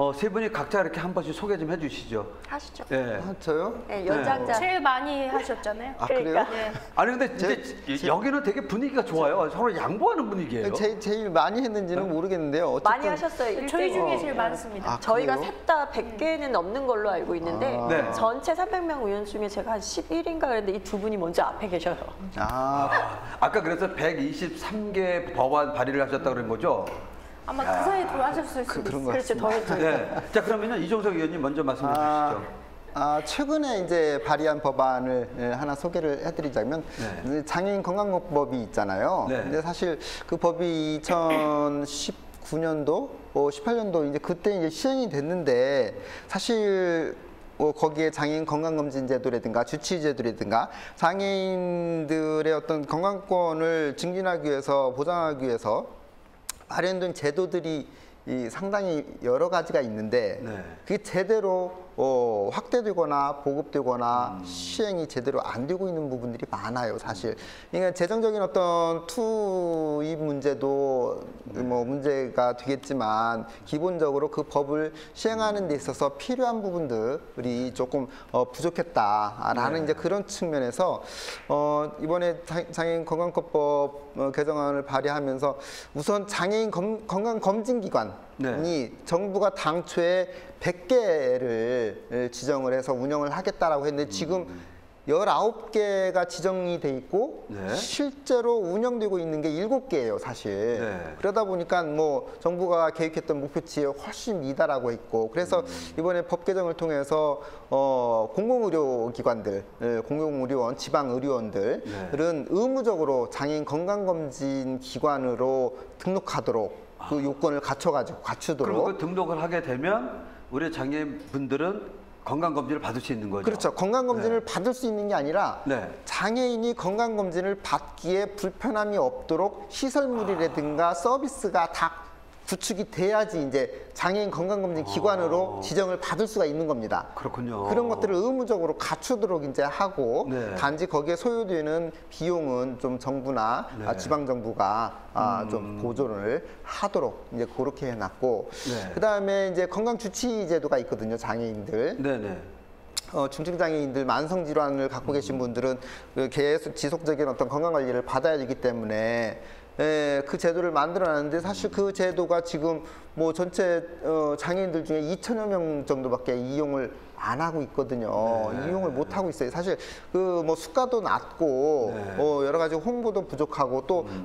Speaker 1: 어, 세 분이 각자 이렇게 한 번씩 소개 좀 해주시죠.
Speaker 3: 하시죠.
Speaker 1: 예.
Speaker 2: 아, 저요?
Speaker 3: 네, 연장자.
Speaker 4: 제일 많이 하셨잖아요.
Speaker 2: 아,
Speaker 3: 그러니까.
Speaker 2: 그래요?
Speaker 4: 네.
Speaker 1: 아니 근데
Speaker 2: 제-
Speaker 1: 이제
Speaker 2: 제-
Speaker 1: 여기는 되게 분위기가 좋아요. 서로 양보하는 분위기예요.
Speaker 2: 제, 제일 많이 했는지는 모르겠는데요. 어쨌든
Speaker 3: 많이 하셨어요.
Speaker 4: 저희
Speaker 3: 일 대 일.
Speaker 4: 중에 제일 많습니다.
Speaker 2: 아,
Speaker 3: 저희가
Speaker 2: 그래요?
Speaker 3: 셋 다 백 개는 넘는 걸로 알고 있는데
Speaker 2: 아.
Speaker 1: 네.
Speaker 3: 전체 삼백 명 의원 중에 제가 한 십일 인가 그랬는데 이 두 분이 먼저 앞에 계셔요.
Speaker 2: 아,
Speaker 1: 아, 아까 그래서 백이십삼 개 법안 발의를 하셨다 그런 거죠?
Speaker 4: 아마 그 사이에 돌아가셨을 수도
Speaker 2: 그런
Speaker 4: 있어요.
Speaker 2: 것
Speaker 3: 그렇죠.
Speaker 2: 같습니다.
Speaker 3: 더
Speaker 1: 네. 자 그러면은 이종석 의원님 먼저 말씀해
Speaker 2: 아,
Speaker 1: 주시죠.
Speaker 2: 아, 최근에 이제 발의한 법안을 예, 하나 소개를 해드리자면
Speaker 1: 네.
Speaker 2: 이제 장애인 건강법이 있잖아요.
Speaker 1: 네.
Speaker 2: 근데 사실 그 법이 이천십구 년도, 어, 십팔 년도 이제 그때 이제 시행이 됐는데 사실 어, 거기에 장애인 건강검진제도라든가 주치의제도라든가 장애인들의 어떤 건강권을 증진하기 위해서 보장하기 위해서 마련된 제도들이 이 상당히 여러 가지가 있는데
Speaker 1: 네.
Speaker 2: 그게 제대로 어, 확대되거나 보급되거나
Speaker 1: 음.
Speaker 2: 시행이 제대로 안 되고 있는 부분들이 많아요, 사실. 그러니까 재정적인 어떤 투입 문제도 뭐 문제가 되겠지만 기본적으로 그 법을 시행하는 데 있어서 필요한 부분들이 조금 어, 부족했다라는
Speaker 1: 네.
Speaker 2: 이제 그런 측면에서 어, 이번에 자- 장애인 건강법법 어, 개정안을 발의하면서 우선 장애인 검- 건강검진기관이
Speaker 1: 네.
Speaker 2: 정부가 당초에 백 개를 지정을 해서 운영을 하겠다라고 했는데 지금 열아홉 개가 지정이 돼 있고
Speaker 1: 네.
Speaker 2: 실제로 운영되고 있는 게 일곱 개예요, 사실.
Speaker 1: 네.
Speaker 2: 그러다 보니까 뭐 정부가 계획했던 목표치에 훨씬 미달하고 있고 그래서 이번에 법 개정을 통해서 어, 공공의료기관들, 예, 공공의료원, 지방의료원들은 의무적으로 장애인 건강검진 기관으로 등록하도록 그 요건을 갖춰가지고 갖추도록.
Speaker 1: 그럼 그 등록을 하게 되면 우리 장애인분들은 건강검진을 받을 수 있는 거죠?
Speaker 2: 그렇죠. 건강검진을
Speaker 1: 네.
Speaker 2: 받을 수 있는 게 아니라
Speaker 1: 네.
Speaker 2: 장애인이 건강검진을 받기에 불편함이 없도록 시설물이라든가 서비스가 다 구축이 돼야지 이제 장애인 건강검진 기관으로
Speaker 1: 아.
Speaker 2: 지정을 받을 수가 있는 겁니다.
Speaker 1: 그렇군요.
Speaker 2: 그런 것들을 의무적으로 갖추도록 이제 하고
Speaker 1: 네.
Speaker 2: 단지 거기에 소요되는 비용은 좀 정부나
Speaker 1: 네.
Speaker 2: 아, 지방 정부가 아,
Speaker 1: 음.
Speaker 2: 좀 보조를 하도록 이제 그렇게 해놨고
Speaker 1: 네.
Speaker 2: 그다음에 이제 건강 주치 제도가 있거든요, 장애인들.
Speaker 1: 네네.
Speaker 2: 어, 중증 장애인들 만성 질환을 갖고 계신 분들은 그 계속 지속적인 어떤 건강 관리를 받아야 되기 때문에 예, 그 제도를 만들어놨는데 사실 그 제도가 지금 뭐 전체 어, 장애인들 중에 이천여 명 정도밖에 이용을 안 하고 있거든요.
Speaker 1: 네.
Speaker 2: 이용을 못 하고 있어요. 사실 그 뭐 수가도 낮고
Speaker 1: 네.
Speaker 2: 어, 여러 가지 홍보도 부족하고 또
Speaker 1: 음.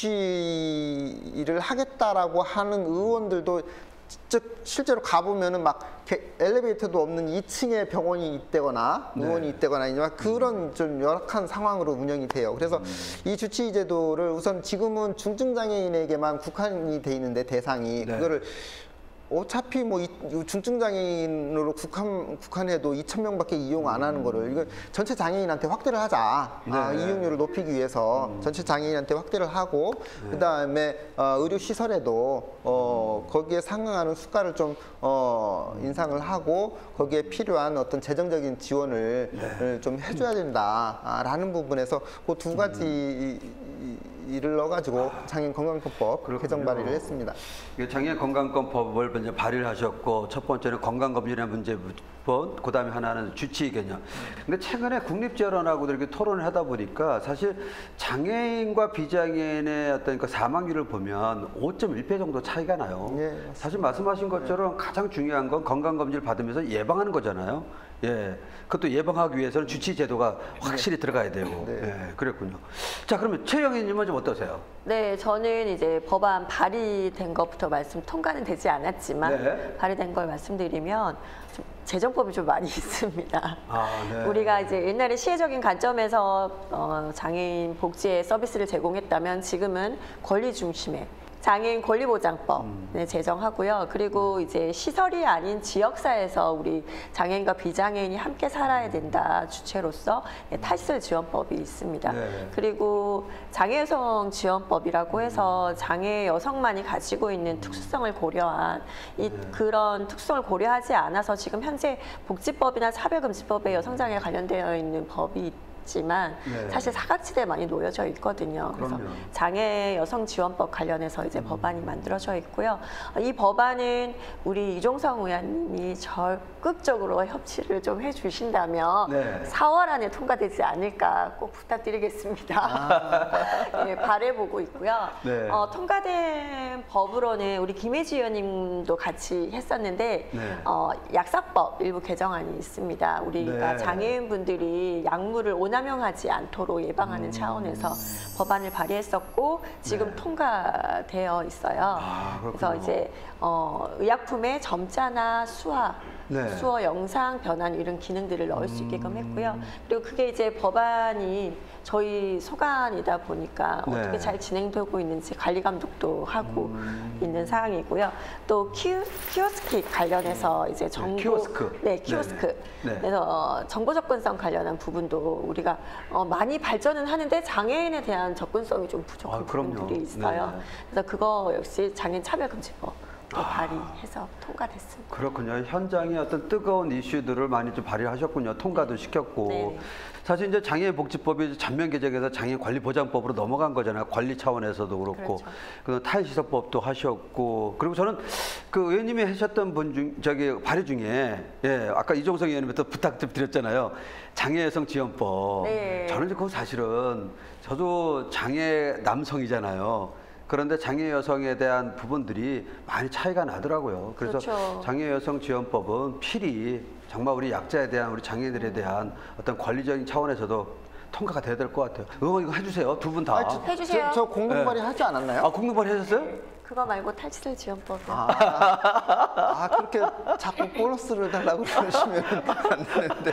Speaker 2: 주치의를 하겠다라고 하는 의원들도 즉 실제로 가보면은 막 게- 엘리베이터도 없는 이 층에 병원이 있다거나
Speaker 1: 네.
Speaker 2: 의원이 있다거나 아니면 그런 좀 열악한 상황으로 운영이 돼요. 그래서 이 주치의 제도를 우선 지금은 중증 장애인에게만 국한이 돼 있는데 대상이
Speaker 1: 네.
Speaker 2: 그거를 어차피 뭐 이, 이 중증 장애인으로 국한 국한해도 이천 명밖에 이용 안 하는 거를 이거 전체 장애인한테 확대를 하자. 아,
Speaker 1: 네.
Speaker 2: 이용률을 높이기 위해서 전체 장애인한테 확대를 하고 그다음에 어, 의료 시설에도 어, 거기에 상응하는 수가를 좀 어, 인상을 하고 거기에 필요한 어떤 재정적인 지원을
Speaker 1: 네.
Speaker 2: 좀 해줘야 된다라는 부분에서 그 두 가지 이- 이- 일을 넣어가지고 장애인 건강법법
Speaker 1: 그렇군요.
Speaker 2: 개정 발의를 했습니다.
Speaker 1: 이게 장애인 건강권법을 먼저 발의를 하셨고 첫 번째는 건강검진의 문제본, 그다음에 하나는 주치의 개념. 근데 최근에 국립재론하고도 이렇게 토론을 하다 보니까 사실 장애인과 비장애인의 어떤 그 사망률을 보면 오 점 일 배 정도 차이가 나요.
Speaker 2: 예, 맞습니다.
Speaker 1: 사실 말씀하신 것처럼 가장 중요한 건 건강검진을 받으면서 예방하는 거잖아요. 예, 그것도 예방하기 위해서는 주치의 제도가 확실히 들어가야 되고.
Speaker 2: 네.
Speaker 1: 예, 그랬군요. 자, 그러면 최영희님은 좀 어떠세요?
Speaker 3: 네, 저는 이제 법안 발의된 것부터 말씀 통과는 되지 않았지만
Speaker 1: 네.
Speaker 3: 발의된 걸 말씀드리면 좀 재정법이 좀 많이 있습니다.
Speaker 1: 아, 네.
Speaker 3: 우리가 이제 옛날에 시혜적인 관점에서 어, 장애인 복지의 서비스를 제공했다면 지금은 권리 중심의 장애인 권리보장법
Speaker 1: 음.
Speaker 3: 네, 제정하고요. 그리고 이제 시설이 아닌 지역사회에서 우리 장애인과 비장애인이 함께 살아야 된다 주체로서 네, 탈시설 지원법이 있습니다.
Speaker 1: 네.
Speaker 3: 그리고 장애 여성 지원법이라고 해서 장애 여성만이 가지고 있는 특수성을 고려한 이
Speaker 1: 네.
Speaker 3: 그런 특성을 고려하지 않아서 지금 현재 복지법이나 차별금지법에 여성장애 관련되어 있는 법이 작지만
Speaker 1: 네.
Speaker 3: 사실 사각지대에 많이 놓여져 있거든요. 그래서
Speaker 1: 그럼요.
Speaker 3: 장애 여성 지원법 관련해서 이제
Speaker 1: 음.
Speaker 3: 법안이 만들어져 있고요. 이 법안은 우리 이종성 의원님이 적극적으로 협치를 좀 해주신다면
Speaker 1: 네.
Speaker 3: 사월 안에 통과되지 않을까 꼭 부탁드리겠습니다. 예, 바라보고 있고요.
Speaker 1: 네.
Speaker 3: 어, 통과된 법으로는 우리 김혜지 의원님도 같이 했었는데
Speaker 1: 네.
Speaker 3: 어, 약사법 일부 개정안이 있습니다. 우리가
Speaker 1: 네.
Speaker 3: 장애인분들이 약물을 오남용하지 않도록 예방하는
Speaker 1: 음.
Speaker 3: 차원에서 법안을 발의했었고 지금
Speaker 1: 네.
Speaker 3: 통과되어 있어요.
Speaker 1: 아,
Speaker 3: 그래서
Speaker 1: 그렇군요.
Speaker 3: 이제 어, 의약품에 점자나 수화
Speaker 1: 네.
Speaker 3: 수어 영상 변환 이런 기능들을 넣을 수 있게끔
Speaker 1: 음.
Speaker 3: 했고요. 그리고 그게 이제 법안이 저희 소관이다 보니까
Speaker 1: 네.
Speaker 3: 어떻게 잘 진행되고 있는지 관리 감독도 하고
Speaker 1: 음.
Speaker 3: 있는 사항이고요. 또 키오, 키오스크 관련해서 이제 정보
Speaker 1: 키오스크.
Speaker 3: 네 키오스크
Speaker 1: 네네. 네.
Speaker 3: 그래서 어, 정보 접근성 관련한 부분도 우리가 어, 많이 발전은 하는데 장애인에 대한 접근성이 좀 부족한
Speaker 1: 아, 그럼요.
Speaker 3: 부분들이 있어요.
Speaker 1: 네.
Speaker 3: 그래서 그거 역시 장애인 차별금지법 또 발의해서 통과됐습니다.
Speaker 1: 그렇군요. 현장의 어떤 뜨거운 이슈들을 많이 좀 발휘하셨군요. 통과도 시켰고.
Speaker 3: 네네.
Speaker 1: 사실 이제 장애인복지법이 전면 개정해서 장애인관리보장법으로 넘어간 거잖아요. 관리 차원에서도 그렇고.
Speaker 3: 그렇죠.
Speaker 1: 그리고 탈시설법도 하셨고. 그리고 저는 그 의원님이 하셨던 분 중, 저기 발의 중에, 예, 아까 이종성 의원님한테 부탁 좀 드렸잖아요. 장애여성 지원법.
Speaker 3: 네.
Speaker 1: 저는 이제 그거 사실은 저도 장애 남성이잖아요. 그런데 장애 여성에 대한 부분들이 많이 차이가 나더라고요. 그래서
Speaker 3: 그렇죠.
Speaker 1: 장애 여성 지원법은 필히 정말 우리 약자에 대한 우리 장애인들에 대한 어떤 권리적인 차원에서도 통과가 돼야 될 것 같아요. 응원 이거 해주세요. 두 분 다.
Speaker 2: 아, 저,
Speaker 3: 해주세요.
Speaker 2: 저, 저 공동 발의
Speaker 1: 네.
Speaker 2: 하지 않았나요?
Speaker 1: 아, 공동발의 하셨어요?
Speaker 3: 그거 말고 탈시설 지원법.
Speaker 2: 아, 아, 그렇게 자꾸 보너스를 달라고 그러시면 안 되는데.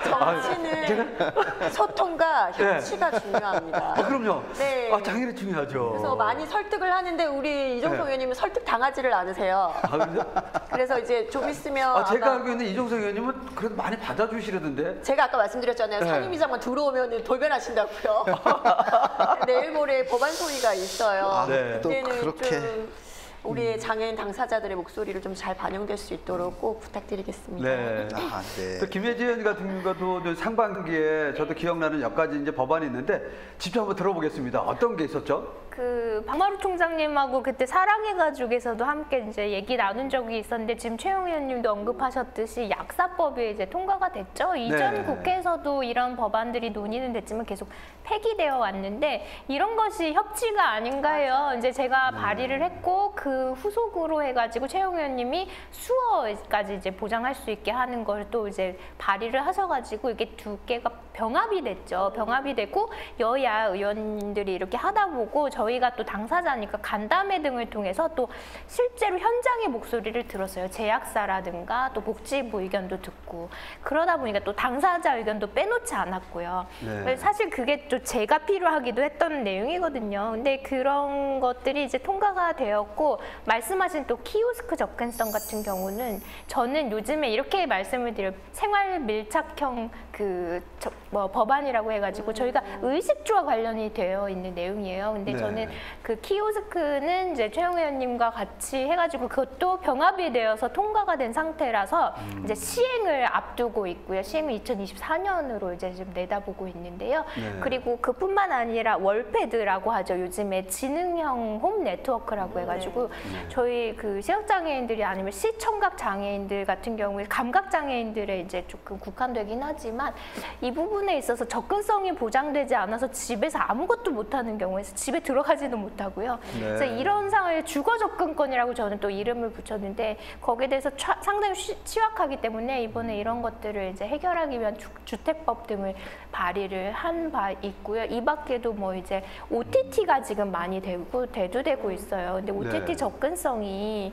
Speaker 3: 정치는 소통과 협치가 중요합니다.
Speaker 1: 아, 그럼요.
Speaker 3: 네.
Speaker 1: 아, 장애는 중요하죠.
Speaker 3: 그래서 많이 설득을 하는데 우리 이종성
Speaker 1: 네.
Speaker 3: 의원님은 설득 당하지를 않으세요.
Speaker 1: 아, 그래요?
Speaker 3: 그래서 이제 좀 있으면
Speaker 1: 아, 제가
Speaker 3: 아마
Speaker 1: 알고 있는 이종석 의원님은 그래도 많이 받아주시려던데.
Speaker 3: 제가 아까 말씀드렸잖아요.
Speaker 1: 네.
Speaker 3: 상임위장만 들어오면 돌변하신다고요. 내일 모레 법안 소위가 있어요.
Speaker 2: 아,
Speaker 1: 네.
Speaker 2: 또
Speaker 3: 그때는
Speaker 2: 그렇게.
Speaker 3: 좀 우리의 장애인 당사자들의 목소리를 좀 잘 반영될 수 있도록 꼭 부탁드리겠습니다.
Speaker 1: 네.
Speaker 2: 아, 네.
Speaker 1: 또 김혜지 의원 같은 것도 상반기에 저도 기억나는 몇 가지 이제 법안이 있는데 직접 한번 들어보겠습니다. 어떤 게 있었죠?
Speaker 4: 그 박마루 총장님하고 그때 사랑의 가족에서도 함께 이제 얘기 나눈 적이 있었는데 지금 최영 의원님도 언급하셨듯이 약사법이 이제 통과가 됐죠. 이전
Speaker 1: 네.
Speaker 4: 국회에서도 이런 법안들이 논의는 됐지만 계속 폐기되어 왔는데 이런 것이 협치가 아닌가 해요. 이제 제가 발의를 했고 그 후속으로 해가지고 최영 의원님이 수어까지 이제 보장할 수 있게 하는 걸 또 이제 발의를 하셔가지고 이게 두 개가 병합이 됐죠. 병합이 되고 여야 의원들이 이렇게 하다 보고 저희가 또 당사자니까 간담회 등을 통해서 또 실제로 현장의 목소리를 들었어요. 제약사라든가 또 복지부 의견도 듣고 그러다 보니까 또 당사자 의견도 빼놓지 않았고요.
Speaker 1: 네.
Speaker 4: 사실 그게 또 제가 필요하기도 했던 내용이거든요. 근데 그런 것들이 이제 통과가 되었고 말씀하신 또 키오스크 접근성 같은 경우는 저는 요즘에 이렇게 말씀을 드려요. 생활 밀착형 그 저, 뭐 법안이라고 해가지고 저희가 의식주와 관련이 되어 있는 내용이에요. 근데
Speaker 1: 네.
Speaker 4: 저는 그 키오스크는 이제 최영 의원님과 같이 해가지고 그것도 병합이 되어서 통과가 된 상태라서
Speaker 1: 음.
Speaker 4: 이제 시행을 앞두고 있고요. 시행은 이천이십사 년으로 이제 좀 내다보고 있는데요.
Speaker 1: 네.
Speaker 4: 그리고 그뿐만 아니라 월패드라고 하죠. 요즘에 지능형 홈 네트워크라고 해가지고
Speaker 1: 네.
Speaker 4: 저희 그 시각장애인들이 아니면 시청각 장애인들 같은 경우에 감각 장애인들에 이제 조금 국한되긴 하지만 이 부분에 있어서 접근성이 보장되지 않아서 집에서 아무것도 못하는 경우에서 집에 들어가지도 못하고요.
Speaker 1: 네.
Speaker 4: 그래서 이런 상황에 주거 접근권이라고 저는 또 이름을 붙였는데 거기에 대해서 차, 상당히 쉬, 취약하기 때문에 이번에 이런 것들을 이제 해결하기 위한 주, 주택법 등을 발의를 한 바 있고요. 이 밖에도 뭐 이제 오티티가 지금 많이 되고 대두되고 있어요. 근데 오티티
Speaker 1: 네.
Speaker 4: 접근성이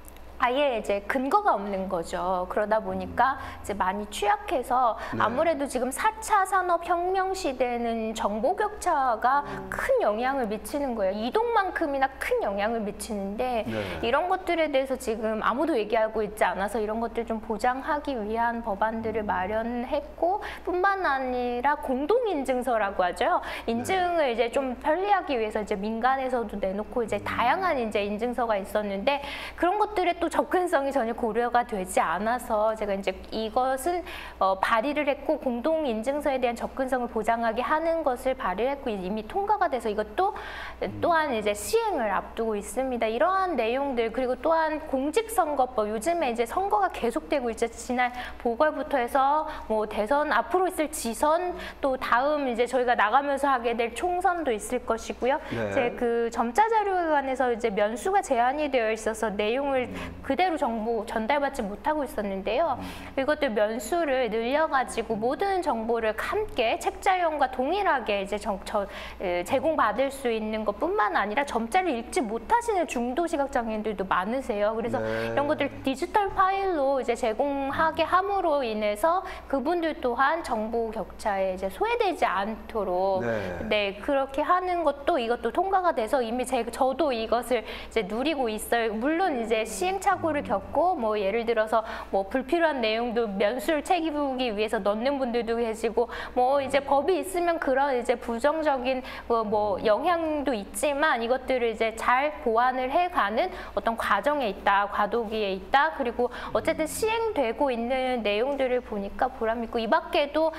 Speaker 4: 아예 이제 근거가 없는 거죠. 그러다 보니까 이제 많이 취약해서
Speaker 1: 네.
Speaker 4: 아무래도 지금 사 차 산업혁명 시대는 정보 격차가 큰 영향을 미치는 거예요. 이동만큼이나 큰 영향을 미치는데
Speaker 1: 네.
Speaker 4: 이런 것들에 대해서 지금 아무도 얘기하고 있지 않아서 이런 것들 좀 보장하기 위한 법안들을 마련했고 뿐만 아니라 공동인증서라고 하죠. 인증을
Speaker 1: 네.
Speaker 4: 이제 좀 편리하기 위해서 이제 민간에서도 내놓고 이제 다양한 이제 인증서가 있었는데 그런 것들에 또 또 접근성이 전혀 고려가 되지 않아서 제가 이제 이것은 어, 발의를 했고 공동 인증서에 대한 접근성을 보장하게 하는 것을 발의를 했고 이미 통과가 돼서 이것도 또한 이제 시행을 앞두고 있습니다. 이러한 내용들 그리고 또한 공직선거법 요즘에 이제 선거가 계속되고 있죠. 지난 보궐부터 해서 뭐 대선 앞으로 있을 지선 또 다음 이제 저희가 나가면서 하게 될 총선도 있을 것이고요.
Speaker 1: 네.
Speaker 4: 이제 그 점자 자료에 관해서 이제 면수가 제한이 되어 있어서 내용을 그대로 정보 전달받지 못하고 있었는데요. 이것도 면수를 늘려가지고 모든 정보를 함께 책자형과 동일하게 이제 정, 저, 에, 제공받을 수 있는 것뿐만 아니라 점자를 읽지 못하시는 중도 시각 장애인들도 많으세요. 그래서
Speaker 1: 네.
Speaker 4: 이런 것들 디지털 파일로 이제 제공하게 함으로 인해서 그분들 또한 정보 격차에 이제 소외되지 않도록
Speaker 1: 네.
Speaker 4: 네 그렇게 하는 것도 이것도 통과가 돼서 이미 제, 저도 이것을 이제 누리고 있어요. 물론 이제 시행착오를 겪고 뭐 예를 들어서 뭐 불필요한 내용도 면수를 채우기 위해서 넣는 분들도 계시고 뭐 이제 법이 있으면 그런 이제 부정적인 뭐, 뭐 영향도 있지만 이것들을 이제 잘 보완을 해가는 어떤 과정에 있다, 과도기에 있다. 그리고 어쨌든 시행되고 있는 내용들을 보니까 보람있고 이 밖에도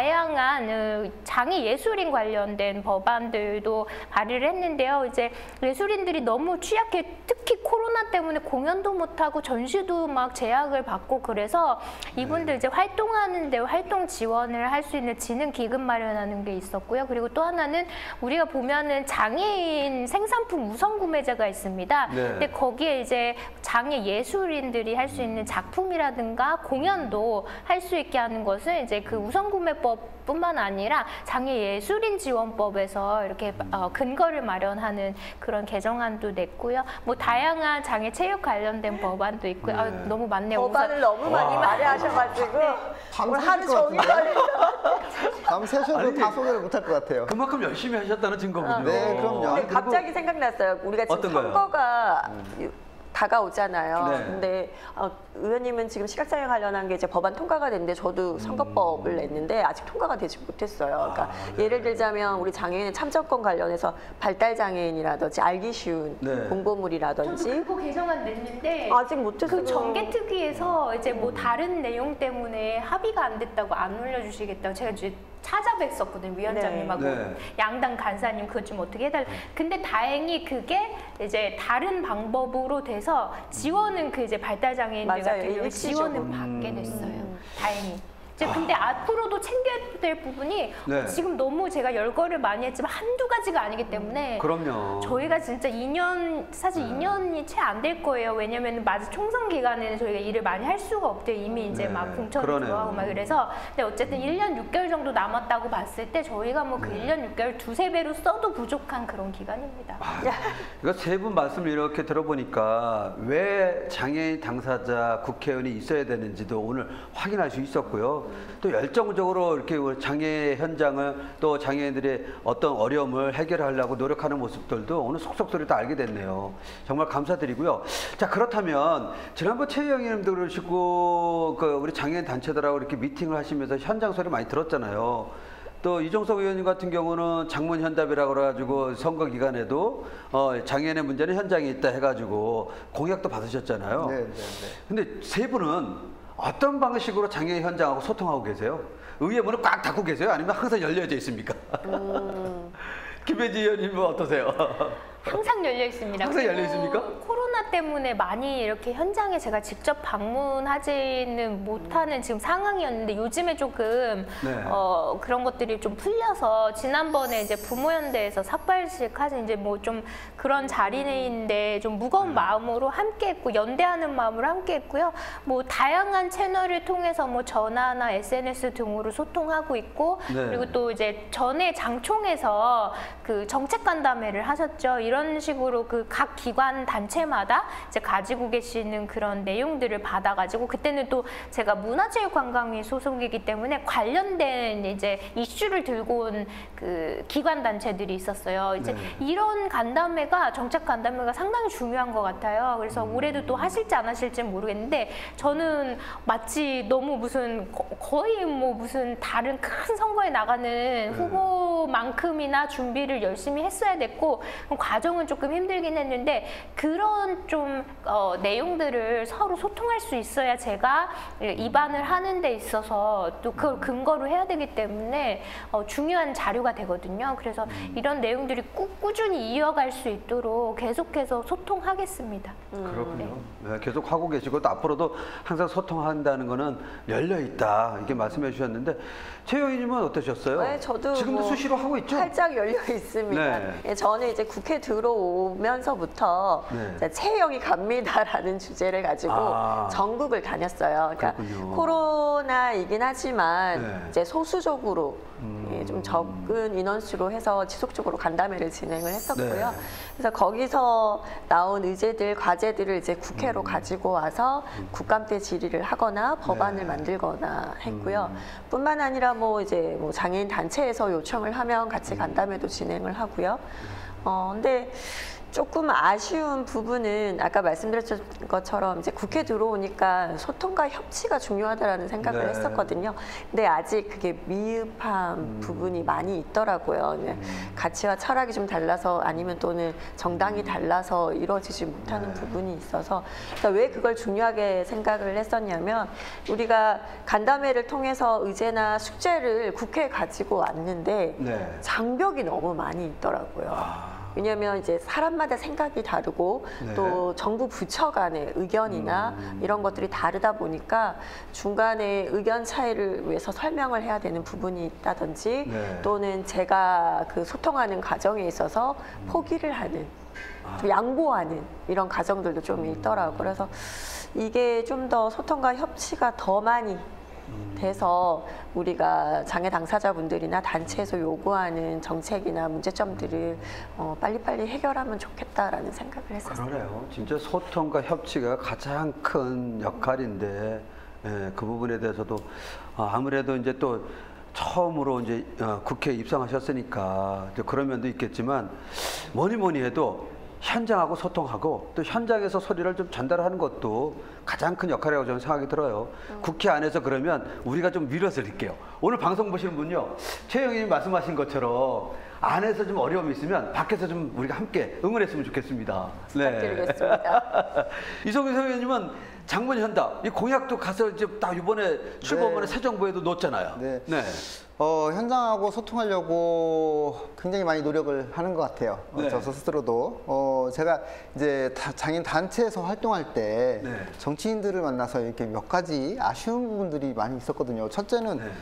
Speaker 4: 다양한 장애 예술인 관련된 법안들도 발의를 했는데요. 이제 예술인들이 너무 취약해 특히 코로나 때문에 공연도 못하고 전시도 막 제약을 받고 그래서 이분들 이제 활동하는데 활동 지원을 할 수 있는 지능 기금 마련하는 게 있었고요. 그리고 또 하나는 우리가 보면은 장애인 생산품 우선 구매제가 있습니다.
Speaker 1: 네.
Speaker 4: 근데 거기에 이제 장애 예술인들이 할 수 있는 작품이라든가 공연도 할 수 있게 하는 것은 이제 그 우선 구매법 뿐만 아니라 장애 예술인 지원법에서 이렇게 어, 근거를 마련하는 그런 개정안도 냈고요. 뭐 다양한 장애 체육 관련된 법안도 있고요. 아, 너무 많네요.
Speaker 3: 법안을
Speaker 4: 우선,
Speaker 3: 너무 많이 마련하셔가지고 오늘 하루 종일 걸리죠.
Speaker 2: 밤 새셔도
Speaker 1: 아니,
Speaker 2: 다 소개를 못할 것 같아요.
Speaker 1: 그만큼 열심히 하셨다는 증거군요.
Speaker 2: 네, 그럼요.
Speaker 1: 아니,
Speaker 3: 근데
Speaker 1: 그리고
Speaker 3: 갑자기 생각났어요. 우리가 지금
Speaker 1: 어떤 거요?
Speaker 3: 선거가 다가오잖아요.
Speaker 1: 네.
Speaker 3: 근데 어, 의원님은 지금 시각장애 관련한 게 이제 법안 통과가 됐는데 저도 선거법을 냈는데 아직 통과가 되지 못했어요. 그러니까
Speaker 1: 아, 네.
Speaker 3: 예를 들자면 우리 장애인 참정권 관련해서 발달 장애인이라든지 알기 쉬운
Speaker 1: 네.
Speaker 3: 공보물이라든지
Speaker 4: 그거 개정안 냈는데
Speaker 3: 아직 못했어요.
Speaker 4: 그 정개특위에서 이제 뭐 다른 내용 때문에 합의가 안 됐다고 안 올려주시겠다고 제가 이제 찾아뵀었거든요. 위원장님하고
Speaker 1: 네.
Speaker 4: 양당 간사님 그것 좀 어떻게 해달라. 근데 다행히 그게 이제 다른 방법으로 돼서 지원은 그 이제 발달장애인들
Speaker 3: 맞아요.
Speaker 4: 같은 경우에
Speaker 3: 일시적으로.
Speaker 4: 지원은 받게 됐어요.
Speaker 3: 음.
Speaker 4: 다행히. 이제 근데 앞으로도 챙겨야 될 부분이
Speaker 1: 네.
Speaker 4: 지금 너무 제가 열거를 많이 했지만 한두 가지가 아니기 때문에
Speaker 1: 그럼요.
Speaker 4: 저희가 진짜 이 년 사실 이 년이 채 안 될 거예요. 왜냐면 마치 총선 기간에는 저희가 일을 많이 할 수가 없대요. 이미 이제
Speaker 1: 네,
Speaker 4: 막 공천을
Speaker 1: 그러네요.
Speaker 4: 들어가고 막 그래서 근데 어쨌든 일 년 육 개월 정도 남았다고 봤을 때 저희가 뭐 그
Speaker 1: 네.
Speaker 4: 일 년 육 개월 두세 배로 써도 부족한 그런 기간입니다.
Speaker 1: 이거 세 분 말씀을 이렇게 들어보니까 왜 장애인 당사자 국회의원이 있어야 되는지도 오늘 확인할 수 있었고요. 또 열정적으로 이렇게 장애 현장을 또 장애인들의 어떤 어려움을 해결하려고 노력하는 모습들도 오늘 속속들이 다 알게 됐네요. 정말 감사드리고요. 자, 그렇다면 지난번 최 의원님도 그러시고 그 우리 장애인 단체들하고 이렇게 미팅을 하시면서 현장 소리 많이 들었잖아요. 또 이종석 의원님 같은 경우는 장문 현답이라고 그래가지고 선거 기간에도 어, 장애인의 문제는 현장에 있다 해가지고 공약도 받으셨잖아요.
Speaker 2: 네, 네, 네.
Speaker 1: 근데 세 분은 어떤 방식으로 장애 현장하고 소통하고 계세요? 의회 문을 꽉 닫고 계세요? 아니면 항상 열려져 있습니까?
Speaker 3: 음.
Speaker 1: 김혜지 의원님은 어떠세요?
Speaker 4: 항상 열려 있습니다.
Speaker 1: 항상 열려
Speaker 4: 그리고
Speaker 1: 있습니까?
Speaker 4: 코로나 때문에 많이 이렇게 현장에 제가 직접 방문하지는 못하는 지금 상황이었는데 요즘에 조금
Speaker 1: 네.
Speaker 4: 어, 그런 것들이 좀 풀려서 지난번에 이제 부모연대에서 삭발식 하신 이제 뭐 좀 그런 자리인데 좀 무거운
Speaker 1: 네.
Speaker 4: 마음으로 함께했고 연대하는 마음으로 함께했고요. 뭐 다양한 채널을 통해서 뭐 전화나 에스엔에스 등으로 소통하고 있고
Speaker 1: 네.
Speaker 4: 그리고 또 이제 전에 장총에서 그 정책 간담회를 하셨죠. 이런 식으로 그 각 기관 단체마다 이제 가지고 계시는 그런 내용들을 받아가지고 그때는 또 제가 문화체육관광위 소속이기 때문에 관련된 이제 이슈를 들고 온 그 기관 단체들이 있었어요. 이제
Speaker 1: 네.
Speaker 4: 이런 간담회가 정책 간담회가 상당히 중요한 것 같아요. 그래서
Speaker 1: 음.
Speaker 4: 올해도 또 하실지 안 하실지는 모르겠는데 저는 마치 너무 무슨 거, 거의 뭐 무슨 다른 큰 선거에 나가는 후보만큼이나 준비를 열심히 했어야 됐고 과정은 조금 힘들긴 했는데 그런 어떤 좀 어, 내용들을 서로 소통할 수 있어야 제가 입안을 하는 데 있어서 또 그걸 근거로 해야 되기 때문에 어, 중요한 자료가 되거든요. 그래서 이런 내용들이 꾸, 꾸준히 이어갈 수 있도록 계속해서 소통하겠습니다.
Speaker 1: 그렇군요. 네, 계속 하고 계시고 또 앞으로도 항상 소통한다는 거는 열려 있다 이렇게 말씀해 주셨는데 최영희님은 어떠셨어요?
Speaker 3: 네, 저도
Speaker 1: 지금도
Speaker 3: 뭐
Speaker 1: 수시로 하고 있죠?
Speaker 3: 활짝 열려 있습니다.
Speaker 1: 네.
Speaker 3: 예, 저는 이제 국회 들어오면서부터
Speaker 1: 네.
Speaker 3: 이제 최혜영이 갑니다라는 주제를 가지고
Speaker 1: 아.
Speaker 3: 전국을 다녔어요. 그러니까
Speaker 1: 그렇군요.
Speaker 3: 코로나이긴 하지만
Speaker 1: 네.
Speaker 3: 이제 소수적으로
Speaker 1: 음.
Speaker 3: 예, 좀 적은 인원수로 해서 지속적으로 간담회를 진행을 했었고요.
Speaker 1: 네.
Speaker 3: 그래서 거기서 나온 의제들, 과제들을 이제 국회로
Speaker 1: 음.
Speaker 3: 가지고 와서 국감때 질의를 하거나 법안을
Speaker 1: 네.
Speaker 3: 만들거나 했고요.
Speaker 1: 음.
Speaker 3: 뿐만 아니라 뭐 이제 뭐 장애인 단체에서 요청을 하면 같이 간담회도 진행을 하고요. 어, 근데 조금 아쉬운 부분은 아까 말씀드렸던 것처럼 이제 국회 들어오니까 소통과 협치가 중요하다라는 생각을
Speaker 1: 네.
Speaker 3: 했었거든요. 근데 아직 그게 미흡한
Speaker 1: 음.
Speaker 3: 부분이 많이 있더라고요.
Speaker 1: 음.
Speaker 3: 가치와 철학이 좀 달라서 아니면 또는 정당이 달라서 이루어지지 못하는
Speaker 1: 네.
Speaker 3: 부분이 있어서 그러니까 왜 그걸 중요하게 생각을 했었냐면 우리가 간담회를 통해서 의제나 숙제를 국회에 가지고 왔는데
Speaker 1: 네.
Speaker 3: 장벽이 너무 많이 있더라고요.
Speaker 1: 아.
Speaker 3: 왜냐하면 이제 사람마다 생각이 다르고
Speaker 1: 네.
Speaker 3: 또 정부 부처 간의 의견이나
Speaker 1: 음.
Speaker 3: 이런 것들이 다르다 보니까 중간에 의견 차이를 위해서 설명을 해야 되는 부분이 있다든지
Speaker 1: 네.
Speaker 3: 또는 제가 그 소통하는 과정에 있어서 포기를 하는 좀 양보하는 이런 과정들도 좀 있더라고요. 그래서 이게 좀 더 소통과 협치가 더 많이 돼서 우리가 장애 당사자분들이나 단체에서 요구하는 정책이나 문제점들을 어, 빨리빨리 해결하면 좋겠다라는 생각을 했었어요.
Speaker 1: 그러네요. 진짜 소통과 협치가 가장 큰 역할인데 예, 그 부분에 대해서도 어, 아무래도 이제 또 처음으로 이제 어, 국회에 입성하셨으니까 이제 그런 면도 있겠지만 뭐니 뭐니 해도 현장하고 소통하고 또 현장에서 소리를 좀 전달하는 것도 가장 큰 역할이라고 저는 생각이 들어요. 음. 국회 안에서 그러면 우리가 좀 밀어서 드릴게요. 오늘 방송 보시는 분요, 최영희님 말씀하신 것처럼 안에서 좀 어려움이 있으면 밖에서 좀 우리가 함께 응원했으면 좋겠습니다.
Speaker 3: 부탁드리겠습니다.
Speaker 1: 이성규 선생님은 장문 현답, 이 공약도 가서 이제 딱 이번에 출범하는
Speaker 2: 네.
Speaker 1: 새 정부에도 놓잖아요.
Speaker 2: 네.
Speaker 1: 네.
Speaker 2: 어, 현장하고 소통하려고 굉장히 많이 노력을 하는 것 같아요. 어,
Speaker 1: 네.
Speaker 2: 저 스스로도. 어, 제가 이제 다, 장애인 단체에서 활동할 때
Speaker 1: 네.
Speaker 2: 정치인들을 만나서 이렇게 몇 가지 아쉬운 부분들이 많이 있었거든요. 첫째는
Speaker 1: 네.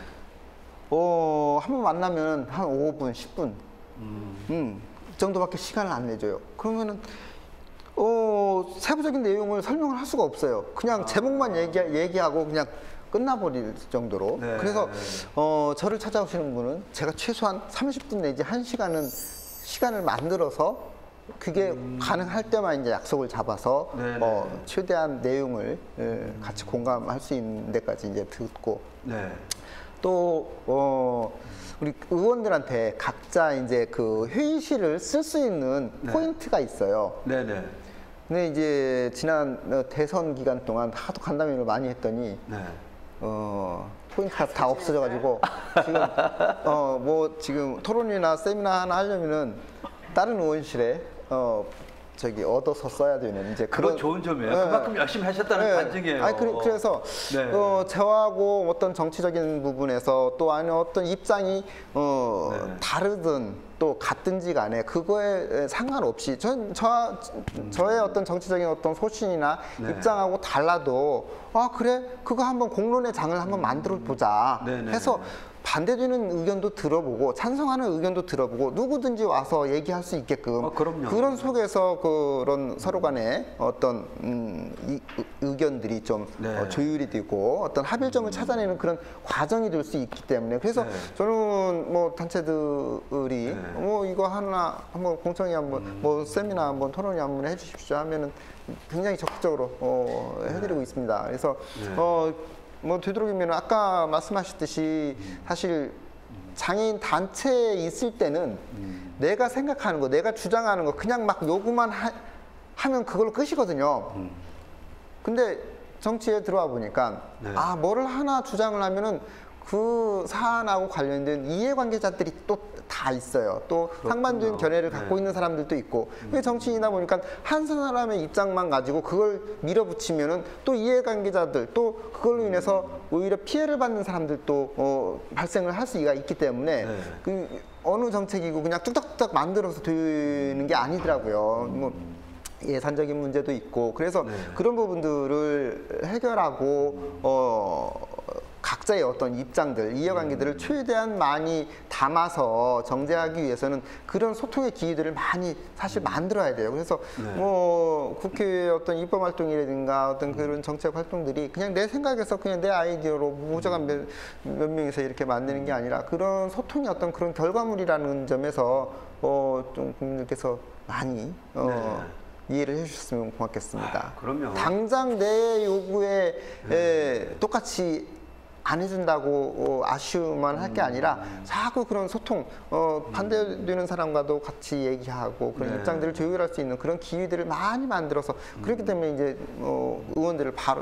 Speaker 2: 어, 한 번 만나면 한 오 분, 십 분,
Speaker 1: 음.
Speaker 2: 음, 이 정도밖에 시간을 안 내줘요. 그러면은 어, 세부적인 내용을 설명을 할 수가 없어요. 그냥
Speaker 1: 아.
Speaker 2: 제목만 얘기, 얘기하고 그냥 끝나버릴 정도로.
Speaker 1: 네.
Speaker 2: 그래서 어, 저를 찾아오시는 분은 제가 최소한 삼십 분 내지 한 시간은 시간을 만들어서 그게
Speaker 1: 음.
Speaker 2: 가능할 때만 이제 약속을 잡아서
Speaker 1: 네네.
Speaker 2: 어, 최대한 내용을 에, 같이 공감할 수 있는 데까지 이제 듣고
Speaker 1: 네.
Speaker 2: 또 어, 우리 의원들한테 각자 이제 그 회의실을 쓸 수 있는
Speaker 1: 네.
Speaker 2: 포인트가 있어요.
Speaker 1: 네네.
Speaker 2: 근데 이제 지난 어, 대선 기간 동안 하도 간담회를 많이 했더니
Speaker 1: 네.
Speaker 2: 어, 포인트가 다 없어져가지고 지금 어, 뭐 지금 토론이나 세미나 하나 하려면은 다른 의원실에 어, 저기 얻어서 써야 되는 이제
Speaker 1: 그건
Speaker 2: 그런
Speaker 1: 좋은 점이에요.
Speaker 2: 네.
Speaker 1: 그만큼 열심히 하셨다는
Speaker 2: 네.
Speaker 1: 반증이에요.
Speaker 2: 아니, 그, 그래서
Speaker 1: 네.
Speaker 2: 어, 저하고 어떤 정치적인 부분에서 또 아니 어떤 입장이 어,
Speaker 1: 네.
Speaker 2: 다르든 또 같든지 간에 그거에 상관없이 전, 저, 저의 어떤 정치적인 어떤 소신이나
Speaker 1: 네.
Speaker 2: 입장하고 달라도 아 그래 그거 한번 공론의 장을 한번 만들어 보자
Speaker 1: 네네.
Speaker 2: 해서 반대되는 의견도 들어보고 찬성하는 의견도 들어보고 누구든지 와서 얘기할 수 있게끔
Speaker 1: 어, 그럼요.
Speaker 2: 그런 속에서 그런 서로 간에 어떤 음, 이, 의견들이 좀
Speaker 1: 네.
Speaker 2: 어, 조율이 되고 어떤 합일점을 찾아내는 그런 과정이 될 수 있기 때문에 그래서
Speaker 1: 네.
Speaker 2: 저는 뭐 단체들이
Speaker 1: 네.
Speaker 2: 뭐 이거 하나 한번 공청회 한번
Speaker 1: 음.
Speaker 2: 뭐 세미나 한번 토론회 한번 해주십시오 하면은 굉장히 적극적으로 어, 해드리고 있습니다. 그래서
Speaker 1: 네.
Speaker 2: 어, 뭐 되도록이면 아까 말씀하셨듯이 사실 장애인 단체에 있을 때는
Speaker 1: 음.
Speaker 2: 내가 생각하는 거, 내가 주장하는 거 그냥 막 요구만 하, 하면 그걸로 끝이거든요.
Speaker 1: 음.
Speaker 2: 근데 정치에 들어와 보니까
Speaker 1: 네.
Speaker 2: 아 뭐를 하나 주장을 하면은 그 사안하고 관련된 이해관계자들이 또 다 있어요. 또 상반된 견해를 갖고
Speaker 1: 네.
Speaker 2: 있는 사람들도 있고. 그게 정치인이다 보니까 한 사람의 입장만 가지고 그걸 밀어붙이면은 또 이해관계자들 또 그걸로 인해서 오히려 피해를 받는 사람들도 어, 발생을 할 수가 있기 때문에
Speaker 1: 네.
Speaker 2: 그 어느 정책이고 그냥 뚝딱뚝딱 만들어서 되는 게 아니더라고요. 뭐 예산적인 문제도 있고 그래서
Speaker 1: 네.
Speaker 2: 그런 부분들을 해결하고 어, 각자의 어떤 입장들, 이해관계들을 최대한 많이 담아서 정제하기 위해서는 그런 소통의 기회들을 많이 사실 만들어야 돼요. 그래서
Speaker 1: 네.
Speaker 2: 뭐 국회의 어떤 입법 활동이라든가 어떤 그런 정책 활동들이 그냥 내 생각에서 그냥 내 아이디어로 무조건 몇, 몇 명이서 이렇게 만드는 게 아니라 그런 소통이 어떤 그런 결과물이라는 점에서 어, 좀 국민들께서 많이 어,
Speaker 1: 네.
Speaker 2: 이해를 해주셨으면 고맙겠습니다.
Speaker 1: 아, 그럼요.
Speaker 2: 당장 내 요구에 에, 똑같이 안 해준다고 어, 아쉬움만 할 게 아니라 자꾸 그런 소통, 어, 반대되는 사람과도 같이 얘기하고 그런
Speaker 1: 네.
Speaker 2: 입장들을 조율할 수 있는 그런 기회들을 많이 만들어서 그렇기 때문에 이제 어, 의원들을 바로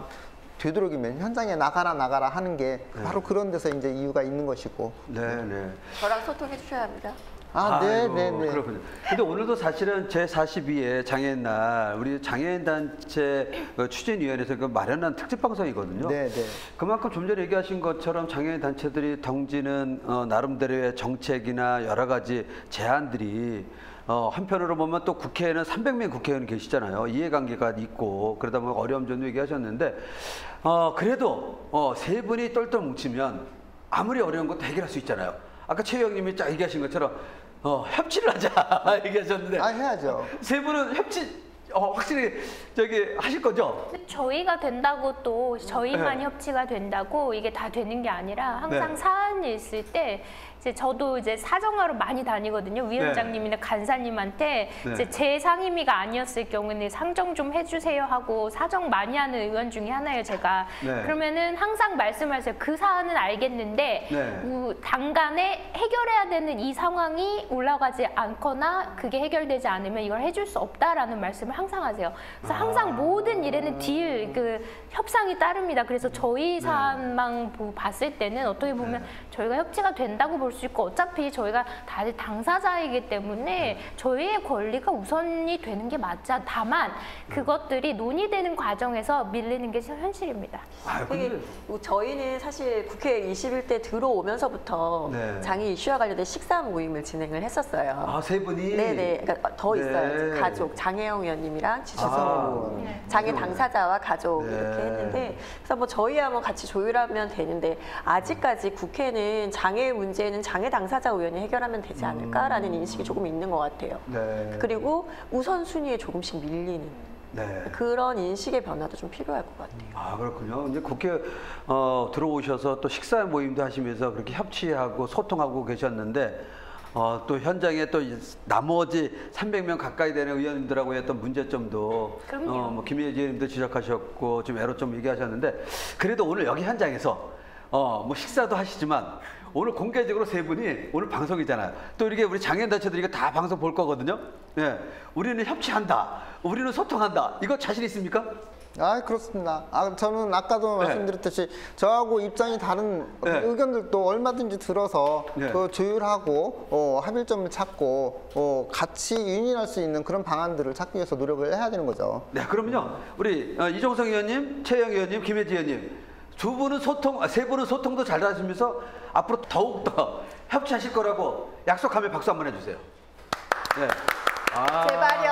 Speaker 2: 되도록이면 현장에 나가라 나가라 하는 게 바로 그런 데서 이제 이유가 있는 것이고.
Speaker 1: 네, 네.
Speaker 3: 저랑 소통해 주셔야 합니다.
Speaker 2: 아, 네,
Speaker 1: 아이고,
Speaker 2: 네, 네.
Speaker 1: 그렇군요. 근데 오늘도 사실은 제사십이 회 장애인 날 우리 장애인 단체 그 추진위원회에서 그 마련한 특집 방송이거든요.
Speaker 2: 네, 네.
Speaker 1: 그만큼 좀 전에 얘기하신 것처럼 장애인 단체들이 던지는 어, 나름대로의 정책이나 여러 가지 제안들이 어, 한편으로 보면 또 국회에는 삼백 명 국회의원 계시잖아요. 이해관계가 있고 그러다 보면 어려움 점도 얘기하셨는데 어, 그래도 어, 세 분이 똘똘 뭉치면 아무리 어려운 것도 해결할 수 있잖아요. 아까 최 의원님이 쫙 얘기하신 것처럼 어, 협치를 하자 얘기하셨는데
Speaker 2: 아, 해야죠.
Speaker 1: 세 분은 협치 어, 확실히 저기 하실 거죠?
Speaker 4: 근데 저희가 된다고 또 저희만
Speaker 1: 네.
Speaker 4: 협치가 된다고 이게 다 되는 게 아니라 항상
Speaker 1: 네.
Speaker 4: 사안이 있을 때 이제 저도 이제 사정하러 많이 다니거든요. 위원장님이나 간사님한테
Speaker 1: 네.
Speaker 4: 이제 제 상임위가 아니었을 경우는 상정 좀 해주세요 하고 사정 많이 하는 의원 중에 하나예요, 제가.
Speaker 1: 네.
Speaker 4: 그러면은 항상 말씀하세요. 그 사안은 알겠는데
Speaker 1: 네.
Speaker 4: 우- 당간에 해결해야 되는 이 상황이 올라가지 않거나 그게 해결되지 않으면 이걸 해줄 수 없다라는 말씀을 항상 하세요. 그래서
Speaker 1: 아.
Speaker 4: 항상 모든 일에는 딜, 그 협상이 따릅니다. 그래서
Speaker 1: 네.
Speaker 4: 저희 사안만 보- 봤을 때는 어떻게 보면 저희가 협치가 된다고 볼 수 있고 어차피 저희가 다들 당사자이기 때문에
Speaker 1: 네.
Speaker 4: 저희의 권리가 우선이 되는 게 맞자. 다만 그것들이 논의되는 과정에서 밀리는 게 현실입니다.
Speaker 1: 아,
Speaker 3: 되게
Speaker 1: 근데
Speaker 3: 저희는 사실 국회 이십일 대 들어오면서부터
Speaker 1: 네.
Speaker 3: 장애 이슈와 관련된 식사 모임을 진행을 했었어요.
Speaker 1: 아, 세 분이
Speaker 3: 네네. 그러니까 더
Speaker 1: 네.
Speaker 3: 있어요. 가족, 장혜영 의원님이랑 지수성
Speaker 1: 아.
Speaker 4: 네.
Speaker 3: 장애 당사자와 가족
Speaker 1: 네.
Speaker 3: 이렇게 했는데 그래서 뭐 저희야 뭐 같이 조율하면 되는데 아직까지 국회는 장애 문제는 장애 당사자 의원이 해결하면 되지 않을까라는 인식이 조금 있는 것 같아요.
Speaker 1: 네.
Speaker 3: 그리고 우선순위에 조금씩 밀리는
Speaker 1: 네.
Speaker 3: 그런 인식의 변화도 좀 필요할 것 같아요.
Speaker 1: 아, 그렇군요. 이제 국회 어, 들어오셔서 또 식사 모임도 하시면서 그렇게 협치하고 소통하고 계셨는데 어, 또 현장에 또 나머지 삼백 명 가까이 되는 의원님들하고의 어떤 문제점도
Speaker 4: 그럼요.
Speaker 1: 어, 뭐 김예지 의원님도 지적하셨고 좀 애로점 얘기하셨는데 그래도 오늘 여기 현장에서 어, 뭐 식사도 하시지만 오늘 공개적으로 세 분이 오늘 방송이잖아요. 또 이렇게 우리 장애인 단체들이 이거 다 방송 볼 거거든요. 예, 우리는 협치한다. 우리는 소통한다. 이거 자신 있습니까?
Speaker 2: 아, 그렇습니다. 아, 저는 아까도
Speaker 1: 네.
Speaker 2: 말씀드렸듯이 저하고 입장이 다른
Speaker 1: 네.
Speaker 2: 의견들도 얼마든지 들어서
Speaker 1: 네.
Speaker 2: 그 조율하고 어, 합의점을 찾고 어, 같이 유인할 수 있는 그런 방안들을 찾기 위해서 노력을 해야 되는 거죠.
Speaker 1: 네, 그러면요. 우리 어, 이종성 의원님, 최영 의원님, 김혜지 의원님 두 분은 소통, 아, 세 분은 소통도 잘 하시면서 앞으로 더욱 더 협치하실 거라고 약속하면 박수 한번 해주세요. 네. 아.
Speaker 3: 제발요.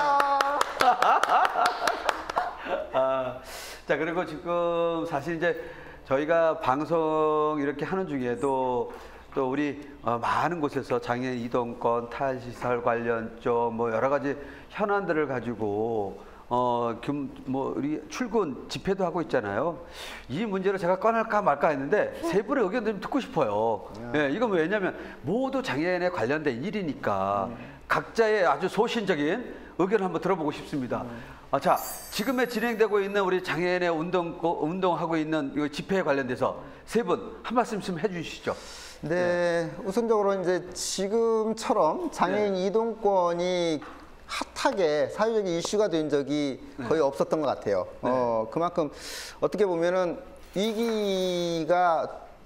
Speaker 1: 아, 자, 그리고 지금 사실 이제 저희가 방송 이렇게 하는 중에도 또 우리 어, 많은 곳에서 장애인 이동권, 탈시설 관련점 뭐 여러 가지 현안들을 가지고 어, 금, 뭐 우리 출근 집회도 하고 있잖아요. 이 문제를 제가 꺼낼까 말까 했는데 세 분의 의견 좀 듣고 싶어요. 예, 이건 왜냐면 모두 장애인에 관련된 일이니까 각자의 아주 소신적인 의견을 한번 들어보고 싶습니다. 아, 자, 지금에 진행되고 있는 우리 장애인의 운동, 운동하고 있는 이 집회에 관련돼서 세 분 한 말씀 좀 해주시죠.
Speaker 2: 네, 우선적으로 이제 지금처럼 장애인
Speaker 1: 네.
Speaker 2: 이동권이 핫하게 사회적인 이슈가 된 적이 거의 없었던 것 같아요.
Speaker 1: 네.
Speaker 2: 어, 그만큼 어떻게 보면은 위기가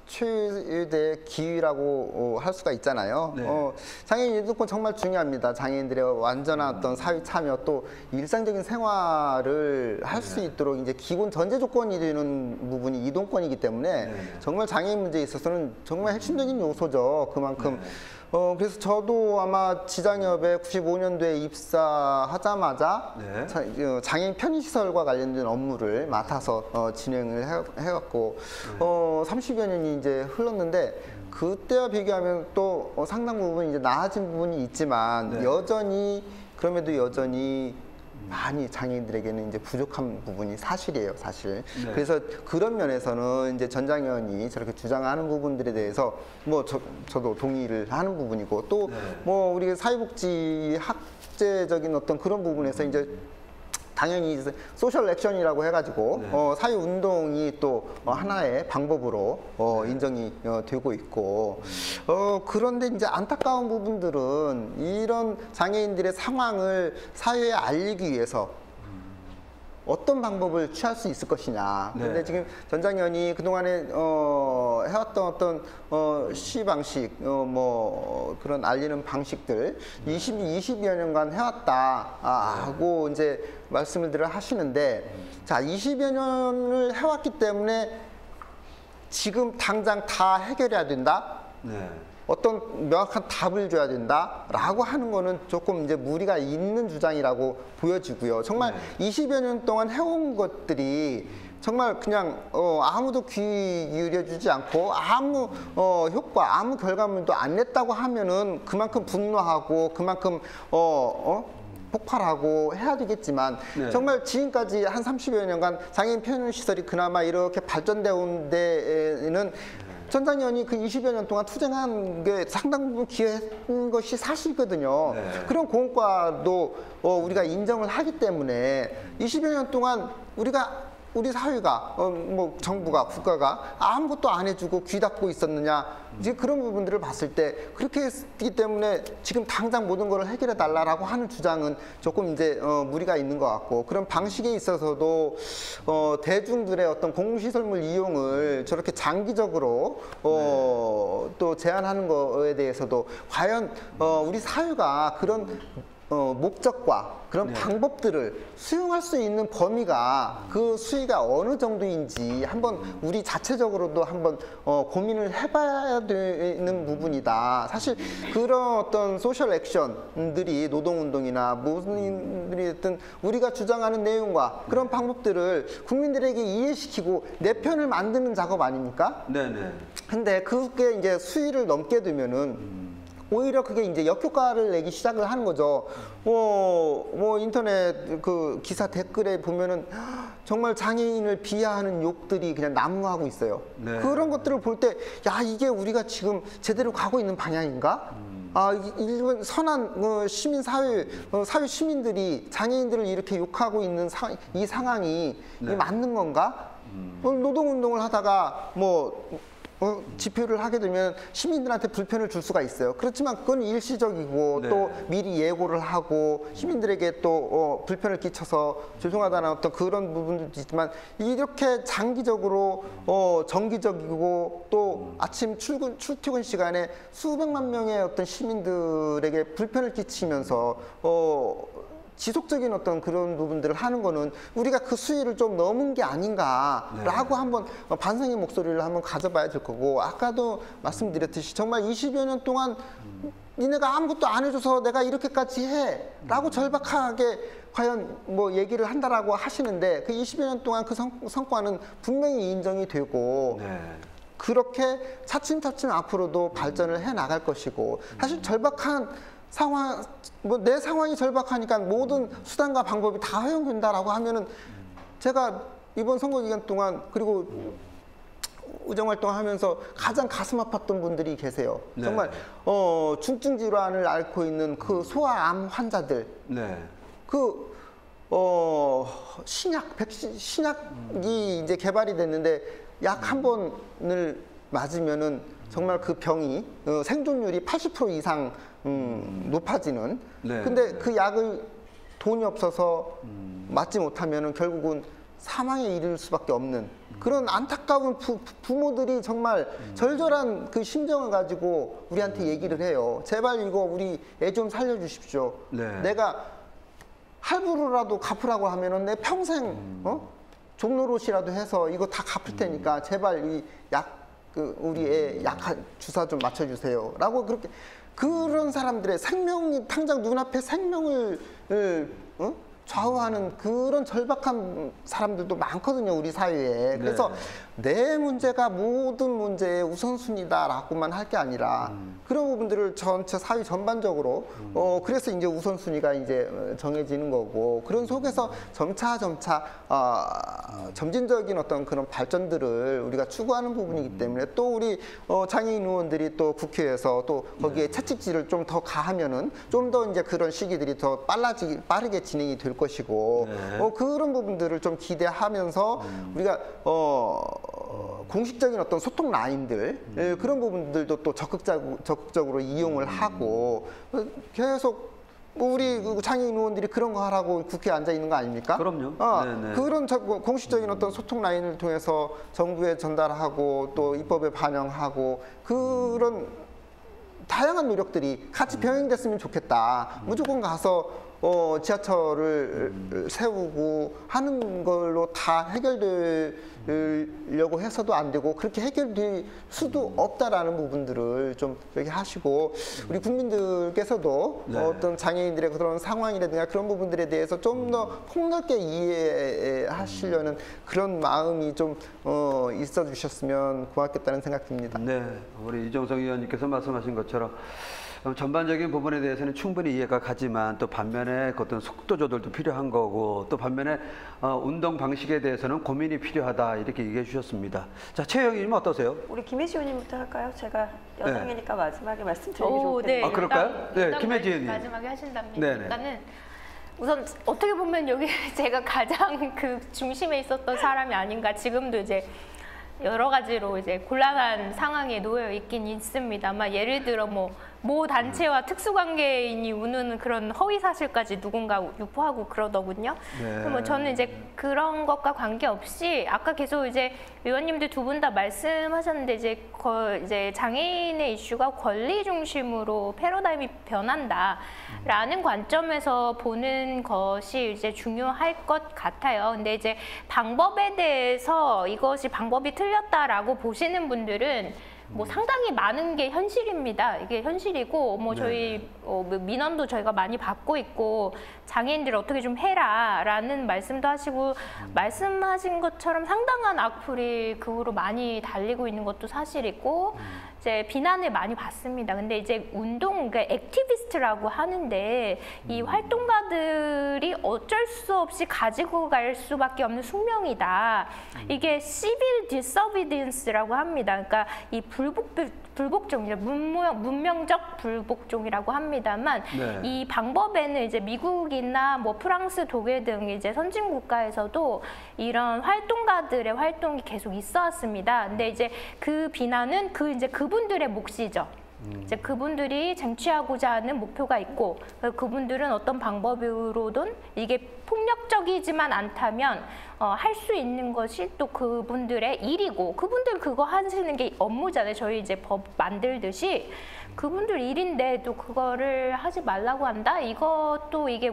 Speaker 2: 최대 기회라고 어, 할 수가 있잖아요.
Speaker 1: 네.
Speaker 2: 어, 장애인 인권권 정말 중요합니다. 장애인들의 완전한 어떤 사회 참여 또 일상적인 생활을 할 수
Speaker 1: 네.
Speaker 2: 있도록 이제 기본 전제 조건이 되는 부분이 이동권이기 때문에
Speaker 1: 네.
Speaker 2: 정말 장애인 문제에 있어서는 정말 핵심적인 요소죠. 그만큼.
Speaker 1: 네.
Speaker 2: 어, 그래서 저도 아마 지장협에 구십오 년도에 입사하자마자
Speaker 1: 네.
Speaker 2: 자, 어, 장애인 편의시설과 관련된 업무를 맡아서 어, 진행을 해, 해왔고
Speaker 1: 네.
Speaker 2: 어, 삼십여 년이 이제 흘렀는데 그때와 비교하면 또 어, 상당 부분 이제 나아진 부분이 있지만
Speaker 1: 네.
Speaker 2: 여전히 그럼에도 여전히 많이 장애인들에게는 이제 부족한 부분이 사실이에요, 사실.
Speaker 1: 네.
Speaker 2: 그래서 그런 면에서는 이제 전장현이 저렇게 주장하는 부분들에 대해서 뭐 저, 저도 동의를 하는 부분이고 또 뭐
Speaker 1: 네.
Speaker 2: 우리 사회복지 학제적인 어떤 그런 부분에서 이제 당연히 이제 소셜 액션이라고 해가지고
Speaker 1: 네.
Speaker 2: 어, 사회 운동이 또 어, 하나의 방법으로 어, 인정이 어, 되고 있고 어, 그런데 이제 안타까운 부분들은 이런 장애인들의 상황을 사회에 알리기 위해서 어떤 방법을 취할 수 있을 것이냐.
Speaker 1: 네.
Speaker 2: 근데 지금 전장현이 그동안에 어, 해왔던 어떤 어, 시 방식, 어, 뭐 그런 알리는 방식들 이십, 이십여 년간 해왔다 아, 하고 이제 말씀을 들어 하시는데 자, 이십여 년을 해왔기 때문에 지금 당장 다 해결해야 된다.
Speaker 1: 네.
Speaker 2: 어떤 명확한 답을 줘야 된다라고 하는 거는 조금 이제 무리가 있는 주장이라고 보여지고요. 정말
Speaker 1: 네.
Speaker 2: 이십여 년 동안 해온 것들이 정말 그냥 어, 아무도 귀 기울여주지 않고 아무 어, 효과, 아무 결과물도 안 냈다고 하면은 그만큼 분노하고 그만큼 어, 어? 폭발하고 해야 되겠지만
Speaker 1: 네.
Speaker 2: 정말 지금까지 한 삼십여 년간 장애인 편의시설이 그나마 이렇게 발전되어 온 데에는 전장현이 그 이십여 년 동안 투쟁한 게 상당 부분 기여한 것이 사실이거든요.
Speaker 1: 네.
Speaker 2: 그런 공과도 어, 우리가 인정을 하기 때문에 이십여 년 동안 우리가 우리 사회가 어, 뭐 정부가 국가가 아무것도 안 해주고 귀 닫고 있었느냐 이제 그런 부분들을 봤을 때 그렇게 했기 때문에 지금 당장 모든 걸 해결해 달라라고 하는 주장은 조금 이제 어, 무리가 있는 것 같고 그런 방식에 있어서도 어, 대중들의 어떤 공시설물 이용을 저렇게 장기적으로 어, 네. 또 제한하는 거에 대해서도 과연 어, 우리 사회가 그런 어, 목적과 그런
Speaker 1: 네.
Speaker 2: 방법들을 수용할 수 있는 범위가 그 수위가 어느 정도인지 한번 우리 자체적으로도 한번 어, 고민을 해봐야 되는 부분이다. 사실 그런 어떤 소셜 액션들이 노동운동이나 무슨 일들이 됐든 우리가 주장하는 내용과 그런 방법들을 국민들에게 이해시키고 내 편을 만드는 작업 아닙니까?
Speaker 1: 네네.
Speaker 2: 근데 그게 이제 수위를 넘게 되면은 오히려 그게 이제 역효과를 내기 시작을 하는 거죠. 뭐, 뭐 인터넷 그 기사 댓글에 보면은 정말 장애인을 비하하는 욕들이 그냥 난무하고 있어요.
Speaker 1: 네.
Speaker 2: 그런 것들을 볼 때, 야, 이게 우리가 지금 제대로 가고 있는 방향인가? 음. 아, 일본 선한 어, 시민 사회, 어, 사회 시민들이 장애인들을 이렇게 욕하고 있는 사, 이 상황이
Speaker 1: 네.
Speaker 2: 맞는 건가? 음. 노동운동을 하다가 뭐, 어, 집회를 하게 되면 시민들한테 불편을 줄 수가 있어요. 그렇지만 그건 일시적이고
Speaker 1: 네.
Speaker 2: 또 미리 예고를 하고 시민들에게 또 어, 불편을 끼쳐서 죄송하다는 어떤 그런 부분도 있지만 이렇게 장기적으로 어, 정기적이고 또 아침 출근, 출퇴근 시간에 수백만 명의 어떤 시민들에게 불편을 끼치면서 어, 지속적인 어떤 그런 부분들을 하는 거는 우리가 그 수위를 좀 넘은 게 아닌가라고 네. 한번 반성의 목소리를 한번 가져봐야 될 거고 아까도 말씀드렸듯이 정말 이십여 년 동안 음. 니네가 아무것도 안 해줘서 내가 이렇게까지 해 라고 음. 절박하게 과연 뭐 얘기를 한다라고 하시는데 그 이십여 년 동안 그 성, 성과는 분명히 인정이 되고 네. 그렇게 차츰차츰 앞으로도 발전을 해 나갈 것이고 사실 절박한 상황, 뭐 내 상황이 절박하니까 모든 수단과 방법이 다 허용된다라고 하면은 제가 이번 선거 기간 동안 그리고 의정활동 하면서 가장 가슴 아팠던 분들이 계세요. 네. 정말 어, 중증 질환을 앓고 있는 그 소아암 환자들. 네. 그 어, 신약, 백신, 신약이 이제 개발이 됐는데 약 한 번을 맞으면은 정말 그 병이 어, 생존율이 팔십 퍼센트 이상 음, 높아지는. 네. 근데 그 약을 돈이 없어서 음. 맞지 못하면은 결국은 사망에 이를 수밖에 없는 그런 안타까운 부, 부모들이 정말 절절한 그 심정을 가지고 우리한테 얘기를 해요. 제발 이거 우리 애 좀 살려주십시오.
Speaker 1: 네.
Speaker 2: 내가 할부로라도 갚으라고 하면은 내 평생 어? 종로롯이라도 해서 이거 다 갚을 테니까 제발 이 약 그 우리 애 약 주사 좀 맞춰주세요. 라고 그렇게 그런 사람들의 생명이 당장 눈앞에 생명을 어? 좌우하는 그런 절박한 사람들도 많거든요, 우리 사회에. 그래서 네. 내 문제가 모든 문제의 우선순위다라고만 할 게 아니라 음. 그런 부분들을 전체 사회 전반적으로 음. 어 그래서 이제 우선순위가 이제 정해지는 거고 그런 속에서 점차 점차 어, 점진적인 어떤 그런 발전들을 우리가 추구하는 부분이기 때문에 또 우리 어, 장애인 의원들이 또 국회에서 또 거기에 네. 채찍질을 좀 더 가하면은 좀 더 이제 그런 시기들이 더 빨라지 빠르게 진행이 될 것이고 네. 어, 그런 부분들을 좀 기대하면서 음. 우리가 어, 어, 공식적인 어떤 소통 라인들 음. 그런 부분들도 또 적극적으로, 적극적으로 이용을 음. 하고 계속 우리 장애인 의원들이 그런 거 하라고 국회에 앉아 있는 거 아닙니까?
Speaker 1: 그럼요.
Speaker 2: 어,
Speaker 1: 네네.
Speaker 2: 그런 공식적인 어떤 소통 라인을 통해서 정부에 전달하고 또 입법에 반영하고 그런 다양한 노력들이 같이 병행됐으면 좋겠다. 무조건 가서 어, 지하철을 음. 세우고 하는 걸로 다 해결되려고 해서도 안 되고 그렇게 해결될 수도 없다라는 부분들을 좀 얘기하시고 우리 국민들께서도 네. 어떤 장애인들의 그런 상황이라든가 그런 부분들에 대해서 좀 더 폭넓게 이해하시려는 그런 마음이 좀 어, 있어 주셨으면 고맙겠다는 생각 듭니다.
Speaker 1: 네, 우리 이정성 의원님께서 말씀하신 것처럼 전반적인 부분에 대해서는 충분히 이해가 가지만 또 반면에 어떤 속도 조절도 필요한 거고 또 반면에 어, 운동 방식에 대해서는 고민이 필요하다 이렇게 얘기해 주셨습니다. 자, 최영희님 어떠세요?
Speaker 3: 우리 김혜지 의원님부터 할까요? 제가 여당이니까 네. 마지막에 말씀드리기
Speaker 4: 오,
Speaker 3: 좋을 텐데.
Speaker 4: 네.
Speaker 1: 아, 그럴까요?
Speaker 4: 일단,
Speaker 1: 네, 김혜지 의원님.
Speaker 4: 마지막에 하신답니다.
Speaker 1: 네네.
Speaker 4: 일단은 우선 어떻게 보면 여기 제가 가장 그 중심에 있었던 사람이 아닌가 지금도 이제 여러 가지로 이제 곤란한 상황에 놓여 있긴 있습니다만 예를 들어 뭐 모 단체와 특수관계인이 우는 그런 허위 사실까지 누군가 유포하고 그러더군요.
Speaker 1: 네.
Speaker 4: 뭐 저는 이제 그런 것과 관계없이 아까 계속 이제 의원님들 두 분 다 말씀하셨는데 이제 거, 이제 장애인의 이슈가 권리 중심으로 패러다임이 변한다라는 관점에서 보는 것이 이제 중요할 것 같아요. 근데 이제 방법에 대해서 이것이 방법이 틀렸다라고 보시는 분들은 뭐 상당히 많은 게 현실입니다. 이게 현실이고 뭐 저희 네. 어, 민원도 저희가 많이 받고 있고 장애인들 어떻게 좀 해라라는 말씀도 하시고 음. 말씀하신 것처럼 상당한 악플이 그 후로 많이 달리고 있는 것도 사실이고 음. 이제 비난을 많이 받습니다. 근데 이제 운동, 그러니까 액티비스트라고 하는데 음. 이 활동가들이 어쩔 수 없이 가지고 갈 수밖에 없는 숙명이다. 음. 이게 시빌 디서비던스라고 합니다. 그러니까 이 불복, 불복종, 문명, 문명적 불복종이라고 합니다만 네. 이 방법에는 이제 미국이나 뭐 프랑스, 독일 등 이제 선진 국가에서도 이런 활동가들의 활동이 계속 있어 왔습니다. 근데 이제 그 비난은 그 이제 그분들의 몫이죠. 음. 이제 그분들이 쟁취하고자 하는 목표가 있고 그분들은 어떤 방법으로든 이게 폭력적이지만 않다면 어, 할 수 있는 것이 또 그분들의 일이고 그분들 그거 하시는 게 업무잖아요. 저희 이제 법 만들듯이 그분들 일인데 또 그거를 하지 말라고 한다? 이것도 이게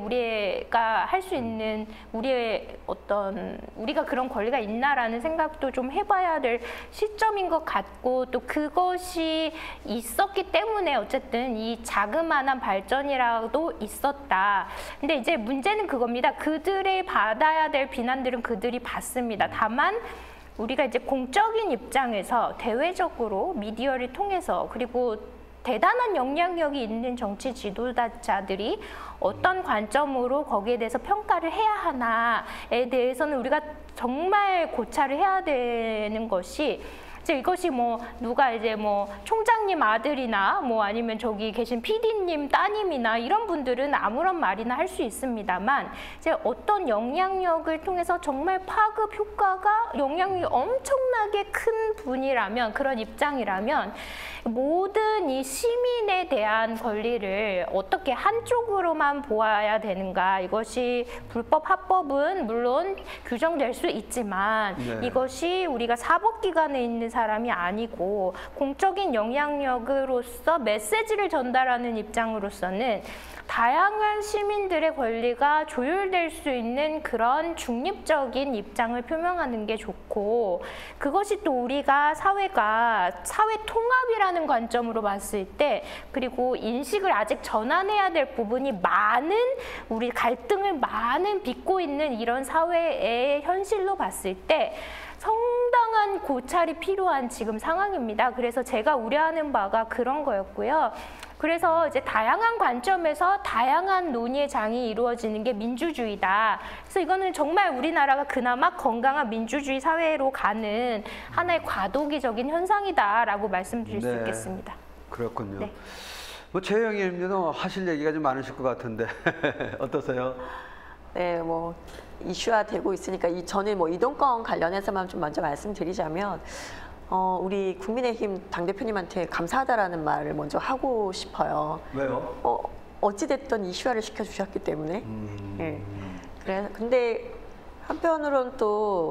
Speaker 4: 우리가 할 수 있는 우리의 어떤 우리가 그런 권리가 있나라는 생각도 좀 해봐야 될 시점인 것 같고 또 그것이 있었기 때문에 어쨌든 이 자그마한 발전이라도 있었다. 근데 이제 문제는 그겁니다. 그들이 받아야 될 비난들은 그들이 받습니다. 다만 우리가 이제 공적인 입장에서 대외적으로 미디어를 통해서 그리고 대단한 영향력이 있는 정치 지도자들이 어떤 관점으로 거기에 대해서 평가를 해야 하나에 대해서는 우리가 정말 고찰을 해야 되는 것이 이제 이것이 뭐 누가 이제 뭐 총장님 아들이나 뭐 아니면 저기 계신 피디님 따님이나 이런 분들은 아무런 말이나 할 수 있습니다만 이제 어떤 영향력을 통해서 정말 파급 효과가 영향력이 엄청나게 큰 분이라면 그런 입장이라면 모든 이 시민에 대한 권리를 어떻게 한쪽으로만 보아야 되는가. 이것이 불법 합법은 물론 규정될 수 있지만
Speaker 1: 네.
Speaker 4: 이것이 우리가 사법기관에 있는 사람이 아니고 공적인 영향력으로서 메시지를 전달하는 입장으로서는 다양한 시민들의 권리가 조율될 수 있는 그런 중립적인 입장을 표명하는 게 좋고, 그것이 또 우리가 사회가 사회 통합이라는 관점으로 봤을 때, 그리고 인식을 아직 전환해야 될 부분이 많은, 우리 갈등을 많은 빚고 있는 이런 사회의 현실로 봤을 때 상당한 고찰이 필요한 지금 상황입니다. 그래서 제가 우려하는 바가 그런 거였고요. 그래서 이제 다양한 관점에서 다양한 논의의 장이 이루어지는 게 민주주의다. 그래서 이거는 정말 우리나라가 그나마 건강한 민주주의 사회로 가는 하나의 과도기적인 현상이다라고 말씀드릴 수
Speaker 1: 네.
Speaker 4: 있겠습니다.
Speaker 1: 그렇군요.
Speaker 4: 네.
Speaker 1: 뭐 최영희님도 하실 얘기가 좀 많으실 것 같은데 어떠세요?
Speaker 3: 네, 뭐 이슈화되고 있으니까 이 저는 뭐 이동권 관련해서만 좀 먼저 말씀드리자면, 어, 우리 국민의힘 당대표님한테 감사하다라는 말을 먼저 하고 싶어요.
Speaker 1: 왜요?
Speaker 3: 어, 어찌됐든 이슈화를 시켜주셨기 때문에.
Speaker 1: 음...
Speaker 3: 네. 그래, 근데 한편으로는 또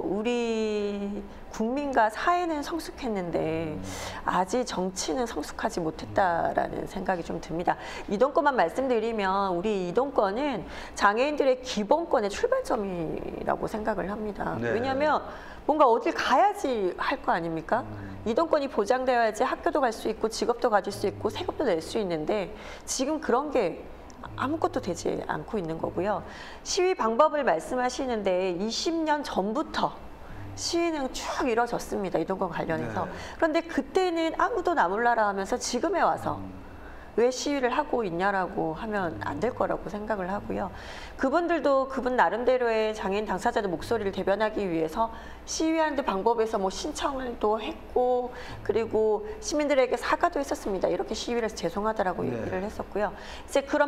Speaker 3: 우리 국민과 사회는 성숙했는데 아직 정치는 성숙하지 못했다라는 생각이 좀 듭니다. 이동권만 말씀드리면 우리 이동권은 장애인들의 기본권의 출발점이라고 생각을 합니다.
Speaker 1: 네.
Speaker 3: 왜냐하면 뭔가 어딜 가야지 할 거 아닙니까?
Speaker 1: 음.
Speaker 3: 이동권이 보장되어야지 학교도 갈 수 있고 직업도 가질 수 있고 세금도 낼 수 있는데 지금 그런 게 아무것도 되지 않고 있는 거고요. 시위 방법을 말씀하시는데 이십 년 전부터 시위는 쭉 이뤄졌습니다. 이동권 관련해서.
Speaker 1: 네.
Speaker 3: 그런데 그때는 아무도 나 몰라라 하면서 지금에 와서 왜 시위를 하고 있냐라고 하면 안 될 거라고 생각을 하고요. 그분들도 그분 나름대로의 장애인 당사자들 목소리를 대변하기 위해서 시위하는 방법에서 뭐 신청도 했고, 그리고 시민들에게 사과도 했었습니다. 이렇게 시위를 해서 죄송하다라고
Speaker 1: 네.
Speaker 3: 얘기를 했었고요. 이제 그런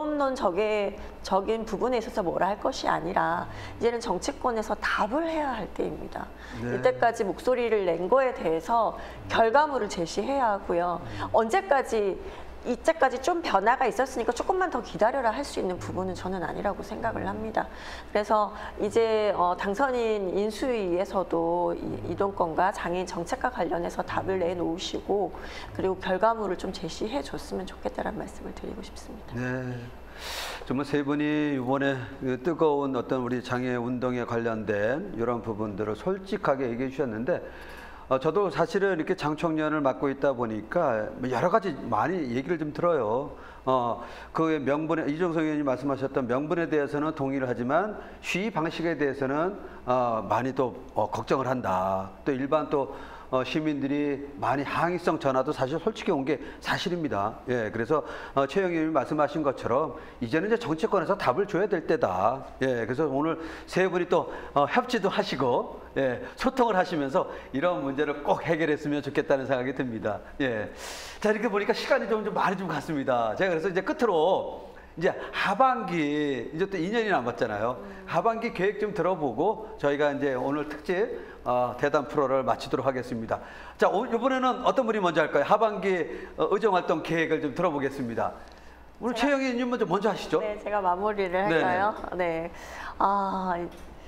Speaker 3: 방법론적인 부분에 있어서 뭐라 할 것이 아니라 이제는 정치권에서 답을 해야 할 때입니다.
Speaker 1: 네.
Speaker 3: 이때까지 목소리를 낸 거에 대해서 결과물을 제시해야 하고요. 언제까지 이때까지 좀 변화가 있었으니까 조금만 더 기다려라 할 수 있는 부분은 저는 아니라고 생각을 합니다. 그래서 이제 어, 당선인 인수위에서도 이, 이동권과 장애인 정책과 관련해서 답을 내놓으시고, 그리고 결과물을 좀 제시해 줬으면 좋겠다는 말씀을 드리고 싶습니다.
Speaker 1: 네. 정말 세 분이 이번에 그 뜨거운 어떤 우리 장애 운동에 관련된 이런 부분들을 솔직하게 얘기해 주셨는데, 어, 저도 사실은 이렇게 장청년을 맡고 있다 보니까 여러 가지 많이 얘기를 좀 들어요. 어, 그 명분에, 이종석 의원이 말씀하셨던 명분에 대해서는 동의를 하지만 시위 방식에 대해서는 어, 많이 또 어, 걱정을 한다. 또 일반 또 어, 시민들이 많이 항의성 전화도 사실 솔직히 온 게 사실입니다. 예, 그래서 어, 최영희 의원이 말씀하신 것처럼 이제는 이제 정치권에서 답을 줘야 될 때다. 예, 그래서 오늘 세 분이 또 어, 협치도 하시고 예, 소통을 하시면서 이런 문제를 꼭 해결했으면 좋겠다는 생각이 듭니다. 예, 자 이렇게 보니까 시간이 좀, 좀 많이 좀 갔습니다. 제가 그래서 이제 끝으로 이제 하반기 이제 또 이 년이 남았잖아요. 하반기 계획 좀 들어보고 저희가 이제 오늘 특집 어, 대담 프로를 마치도록 하겠습니다. 자, 오, 이번에는 어떤 분이 먼저 할까요? 하반기 어, 의정활동 계획을 좀 들어보겠습니다. 오늘
Speaker 3: 제가-
Speaker 1: 최영희 님 먼저 먼저 하시죠.
Speaker 3: 네, 제가 마무리를 할까요? 네. 아,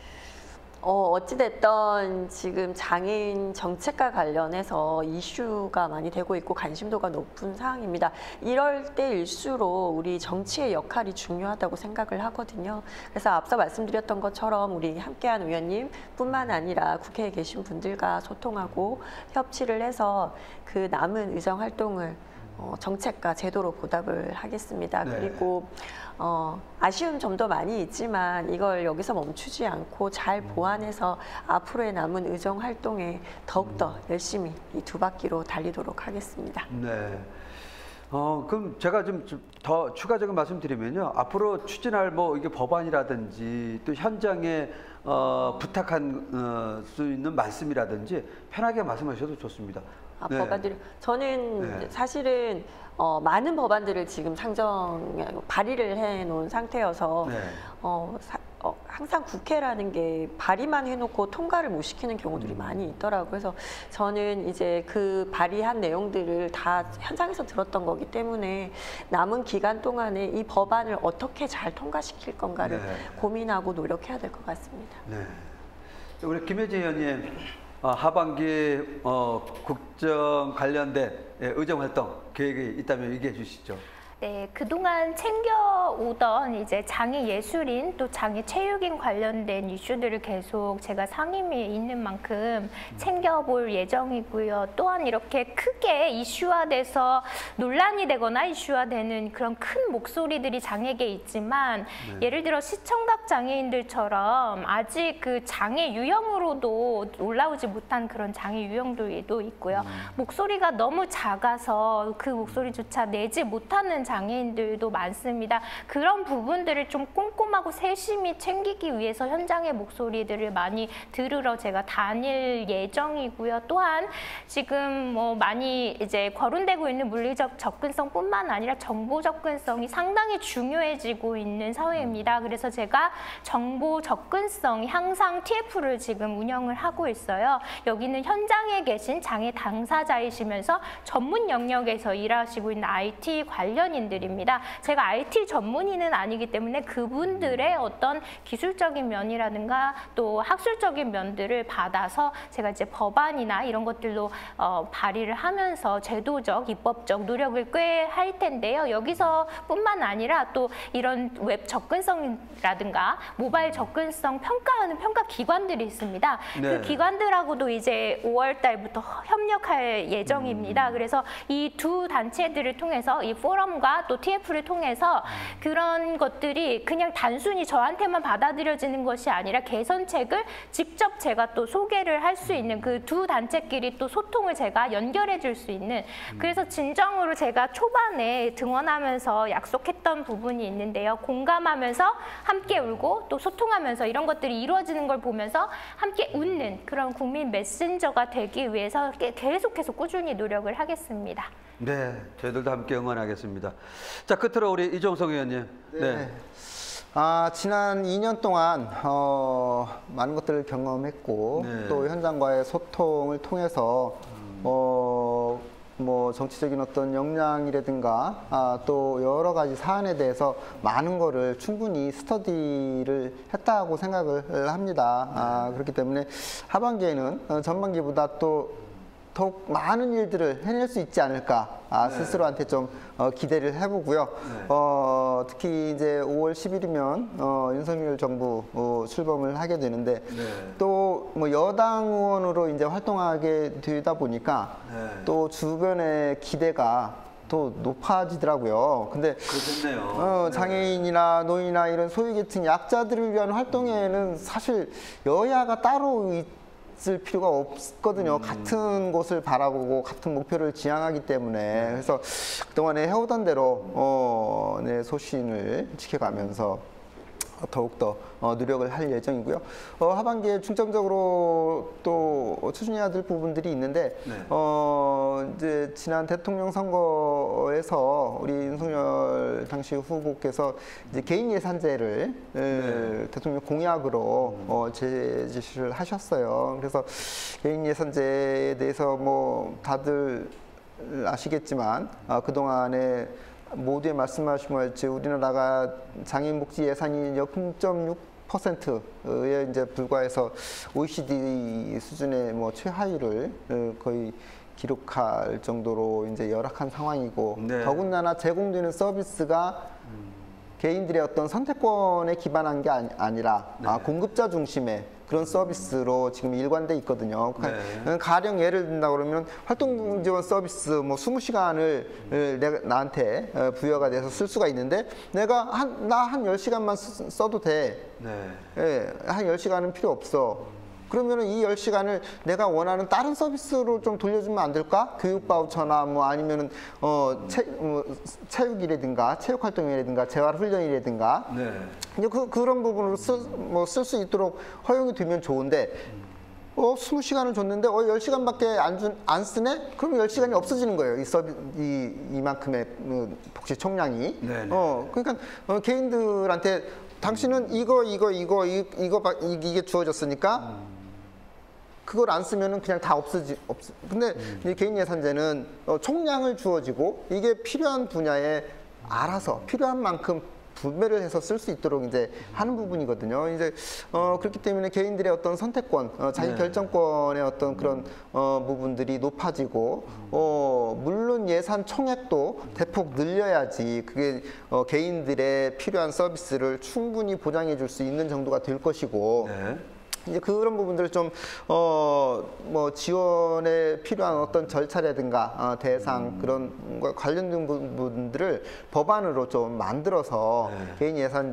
Speaker 3: 어, 어찌됐든 지금 장애인 정책과 관련해서 이슈가 많이 되고 있고 관심도가 높은 사항입니다. 이럴 때일수록 우리 정치의 역할이 중요하다고 생각을 하거든요. 그래서 앞서 말씀드렸던 것처럼 우리 함께한 의원님 뿐만 아니라 국회에 계신 분들과 소통하고 협치를 해서 그 남은 의정 활동을 어, 정책과 제도로 보답을 하겠습니다.
Speaker 1: 네.
Speaker 3: 그리고 어, 아쉬운 점도 많이 있지만 이걸 여기서 멈추지 않고 잘 보완해서 앞으로의 남은 의정 활동에 더욱더 열심히 이 두 바퀴로 달리도록 하겠습니다.
Speaker 1: 네. 어, 그럼 제가 좀 더 추가적인 말씀드리면요. 앞으로 추진할 뭐 이게 법안이라든지 또 현장에 어, 부탁한 어, 수 있는 말씀이라든지 편하게 말씀하셔도 좋습니다.
Speaker 3: 아,
Speaker 1: 네.
Speaker 3: 법안들이 저는
Speaker 1: 네.
Speaker 3: 사실은 어, 많은 법안들을 지금 상정 발의를 해놓은 상태여서
Speaker 1: 네.
Speaker 3: 어, 사, 어, 항상 국회라는 게 발의만 해놓고 통과를 못 시키는 경우들이 많이 있더라고요. 그래서 저는 이제 그 발의한 내용들을 다 현장에서 들었던 거기 때문에 남은 기간 동안에 이 법안을 어떻게 잘 통과시킬 건가를
Speaker 1: 네.
Speaker 3: 고민하고 노력해야 될 것 같습니다.
Speaker 1: 네. 우리 김혜지 의원님, 어, 하반기 어, 국정 관련된 예, 의정 활동 계획이 있다면 얘기해 주시죠.
Speaker 4: 네, 그동안 챙겨오던 이제 장애 예술인 또 장애 체육인 관련된 이슈들을 계속 제가 상임위에 있는 만큼 챙겨볼 예정이고요. 또한 이렇게 크게 이슈화돼서 논란이 되거나 이슈화되는 그런 큰 목소리들이 장애계에 있지만 네. 예를 들어 시청각 장애인들처럼 아직 그 장애 유형으로도 올라오지 못한 그런 장애 유형들도 있고요. 음. 목소리가 너무 작아서 그 목소리조차 내지 못하는 장애인들도 많습니다. 그런 부분들을 좀 꼼꼼하고 세심히 챙기기 위해서 현장의 목소리들을 많이 들으러 제가 다닐 예정이고요. 또한 지금 뭐 많이 이제 거론되고 있는 물리적 접근성뿐만 아니라 정보 접근성이 상당히 중요해지고 있는 사회입니다. 그래서 제가 정보 접근성 향상 티에프를 지금 운영을 하고 있어요. 여기는 현장에 계신 장애 당사자이시면서 전문 영역에서 일하시고 있는 아이티 관련 인들입니다. 제가 아이티 전문의는 아니기 때문에 그분들의 어떤 기술적인 면이라든가 또 학술적인 면들을 받아서 제가 이제 법안이나 이런 것들로 어, 발의를 하면서 제도적, 입법적 노력을 꽤 할 텐데요. 여기서뿐만 아니라 또 이런 웹 접근성이라든가 모바일 접근성 평가하는 평가 기관들이 있습니다. 네. 그 기관들하고도 이제 오월 달부터 협력할 예정입니다. 음. 그래서 이 두 단체들을 통해서 이 포럼과 또 티에프를 통해서 그런 것들이 그냥 단순히 저한테만 받아들여지는 것이 아니라 개선책을 직접 제가 또 소개를 할 수 있는 그 두 단체끼리 또 소통을 제가 연결해 줄 수 있는 그래서 진정으로 제가 초반에 등원하면서 약속했던 부분이 있는데요. 공감하면서 함께 울고 또 소통하면서 이런 것들이 이루어지는 걸 보면서 함께 웃는 그런 국민 메신저가 되기 위해서 계속해서 꾸준히 노력을 하겠습니다.
Speaker 1: 네, 저희들도 함께 응원하겠습니다. 자, 끝으로 우리 이종석 의원님.
Speaker 2: 네.
Speaker 1: 네.
Speaker 2: 아, 지난 이 년 동안 어, 많은 것들을 경험했고 네. 또 현장과의 소통을 통해서 음. 어, 뭐 정치적인 어떤 역량이라든가 아, 또 여러 가지 사안에 대해서 많은 거를 충분히 스터디를 했다고 생각을 합니다. 아, 그렇기 때문에 하반기에는 전반기보다 또 더욱 많은 일들을 해낼 수 있지 않을까 아, 네. 스스로한테 좀 어, 기대를 해보고요. 네. 어, 특히 이제 오월 십일이면 어, 윤석열 정부 어, 출범을 하게 되는데 네. 또 뭐 여당 의원으로 이제 활동하게 되다 보니까 네. 또 주변의 기대가 또 높아지더라고요. 근데
Speaker 1: 그렇겠네요.
Speaker 2: 어, 장애인이나 노인이나 이런 소외계층 약자들을 위한 활동에는 사실 여야가 따로 있을 필요가 없거든요. 음. 같은 곳을 바라보고 같은 목표를 지향하기 때문에 그래서 그동안에 해오던 대로 어, 내 소신을 지켜가면서 더욱더 어, 노력을 할 예정이고요. 어, 하반기에 중점적으로 또 추진해야 될 부분들이 있는데 네. 어, 이제 지난 대통령 선거에서 우리 윤석열 당시 후보께서 이제 개인 예산제를 네. 대통령 공약으로 음. 어, 제시를 하셨어요. 그래서 개인 예산제에 대해서 뭐 다들 아시겠지만 어, 그동안에 모두에 말씀하신 것같이 우리나라가 장애인 복지 예산이 영 점 육 퍼센트에 이제 불과해서 오이시디 수준의 뭐 최하위를 거의 기록할 정도로 이제 열악한 상황이고 네. 더군다나 제공되는 서비스가 음. 개인들의 어떤 선택권에 기반한 게 아니, 아니라 네. 아, 공급자 중심의 그런 서비스로 지금 일관돼 있거든요. 네. 가령 예를 든다 그러면 활동 지원 서비스 뭐 이십 시간을 음. 내가 나한테 부여가 돼서 쓸 수가 있는데 내가 한 나 한 열 시간만 쓰, 써도 돼. 네. 예, 한 열 시간은 필요 없어. 그러면 이 열 시간을 내가 원하는 다른 서비스로 좀 돌려주면 안 될까? 교육 바우처나 뭐 아니면은 어, 체, 뭐, 체육이라든가 체육 활동이라든가 재활 훈련이라든가 네. 이제 그 그런 부분으로 뭐 쓸 수 있도록 허용이 되면 좋은데 어, 이십 시간을 줬는데 어, 열 시간밖에 안, 준, 안 쓰네? 그러면 열 시간이 없어지는 거예요. 이 서비 이 이만큼의 복지 총량이. 네네. 어, 그러니까 어, 개인들한테 당신은 이거 이거 이거 이- 이거 바- 이- 이게 주어졌으니까 그걸 안 쓰면은 그냥 다 없어지 없. 근데 이 개인 예산제는 어, 총량을 주어지고 이게 필요한 분야에 알아서 필요한 만큼 분배를 해서 쓸 수 있도록 이제 하는 부분이거든요. 이제 어, 그렇기 때문에 개인들의 어떤 선택권, 어, 자기
Speaker 1: 네.
Speaker 2: 결정권의 어떤 그런 어, 부분들이 높아지고, 어, 물론 예산 총액도 대폭 늘려야지 그게 어, 개인들의 필요한 서비스를 충분히 보장해 줄 수 있는 정도가 될 것이고.
Speaker 1: 네.
Speaker 2: 이제 그런 부분들을 좀, 어, 뭐, 지원에 필요한 어떤 절차라든가, 어, 대상, 그런 거 관련된 부분들을 법안으로 좀 만들어서
Speaker 1: 네.
Speaker 2: 개인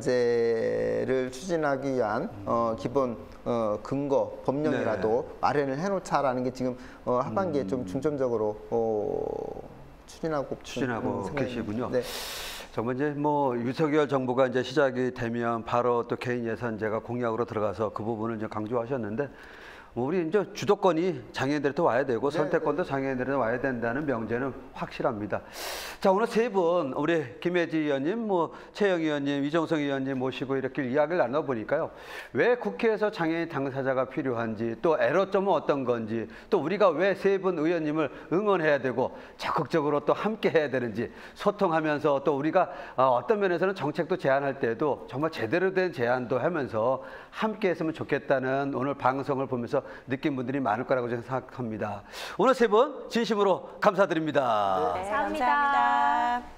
Speaker 2: 예산제를 추진하기 위한, 어, 기본, 어, 근거, 법령이라도 마련을 해놓자라는 게 지금, 어, 하반기에 좀 중점적으로, 어, 추진하고,
Speaker 1: 추진하고
Speaker 2: 생각이-
Speaker 1: 계시군요.
Speaker 2: 네.
Speaker 1: 정말 이제 뭐 윤석열 정부가 이제 시작이 되면 바로 또 개인 예산제가 공약으로 들어가서 그 부분을 이제 강조하셨는데 뭐 우리 이제 주도권이 장애인들한테 와야 되고
Speaker 2: 네,
Speaker 1: 선택권도 장애인들한테 와야 된다는 명제는 확실합니다. 자, 오늘 세 분 우리 김혜지 의원님, 뭐 최영 의원님, 이정성 의원님 모시고 이렇게 이야기를 나눠보니까요. 왜 국회에서 장애인 당사자가 필요한지, 또 애로점은 어떤 건지, 또 우리가 왜 세 분 의원님을 응원해야 되고 적극적으로 또 함께 해야 되는지 소통하면서 또 우리가 어떤 면에서는 정책도 제안할 때도 정말 제대로 된 제안도 하면서 함께 했으면 좋겠다는 오늘 방송을 보면서 느낀 분들이 많을 거라고 저는 생각합니다. 오늘 세 분 진심으로 감사드립니다.
Speaker 3: 네,
Speaker 4: 감사합니다.
Speaker 3: 감사합니다.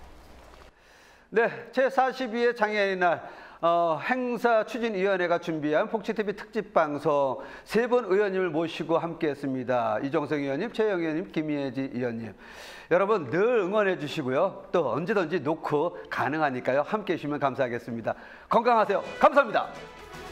Speaker 1: 네, 제사십이 회 장애인의 날 어, 행사추진위원회가 준비한 복지티비 특집 방송 세 분 의원님을 모시고 함께했습니다. 이정성 의원님, 최영 의원님, 김희애지 의원님. 여러분 늘 응원해 주시고요. 또 언제든지 놓고 가능하니까요. 함께해 주시면 감사하겠습니다. 건강하세요. 감사합니다.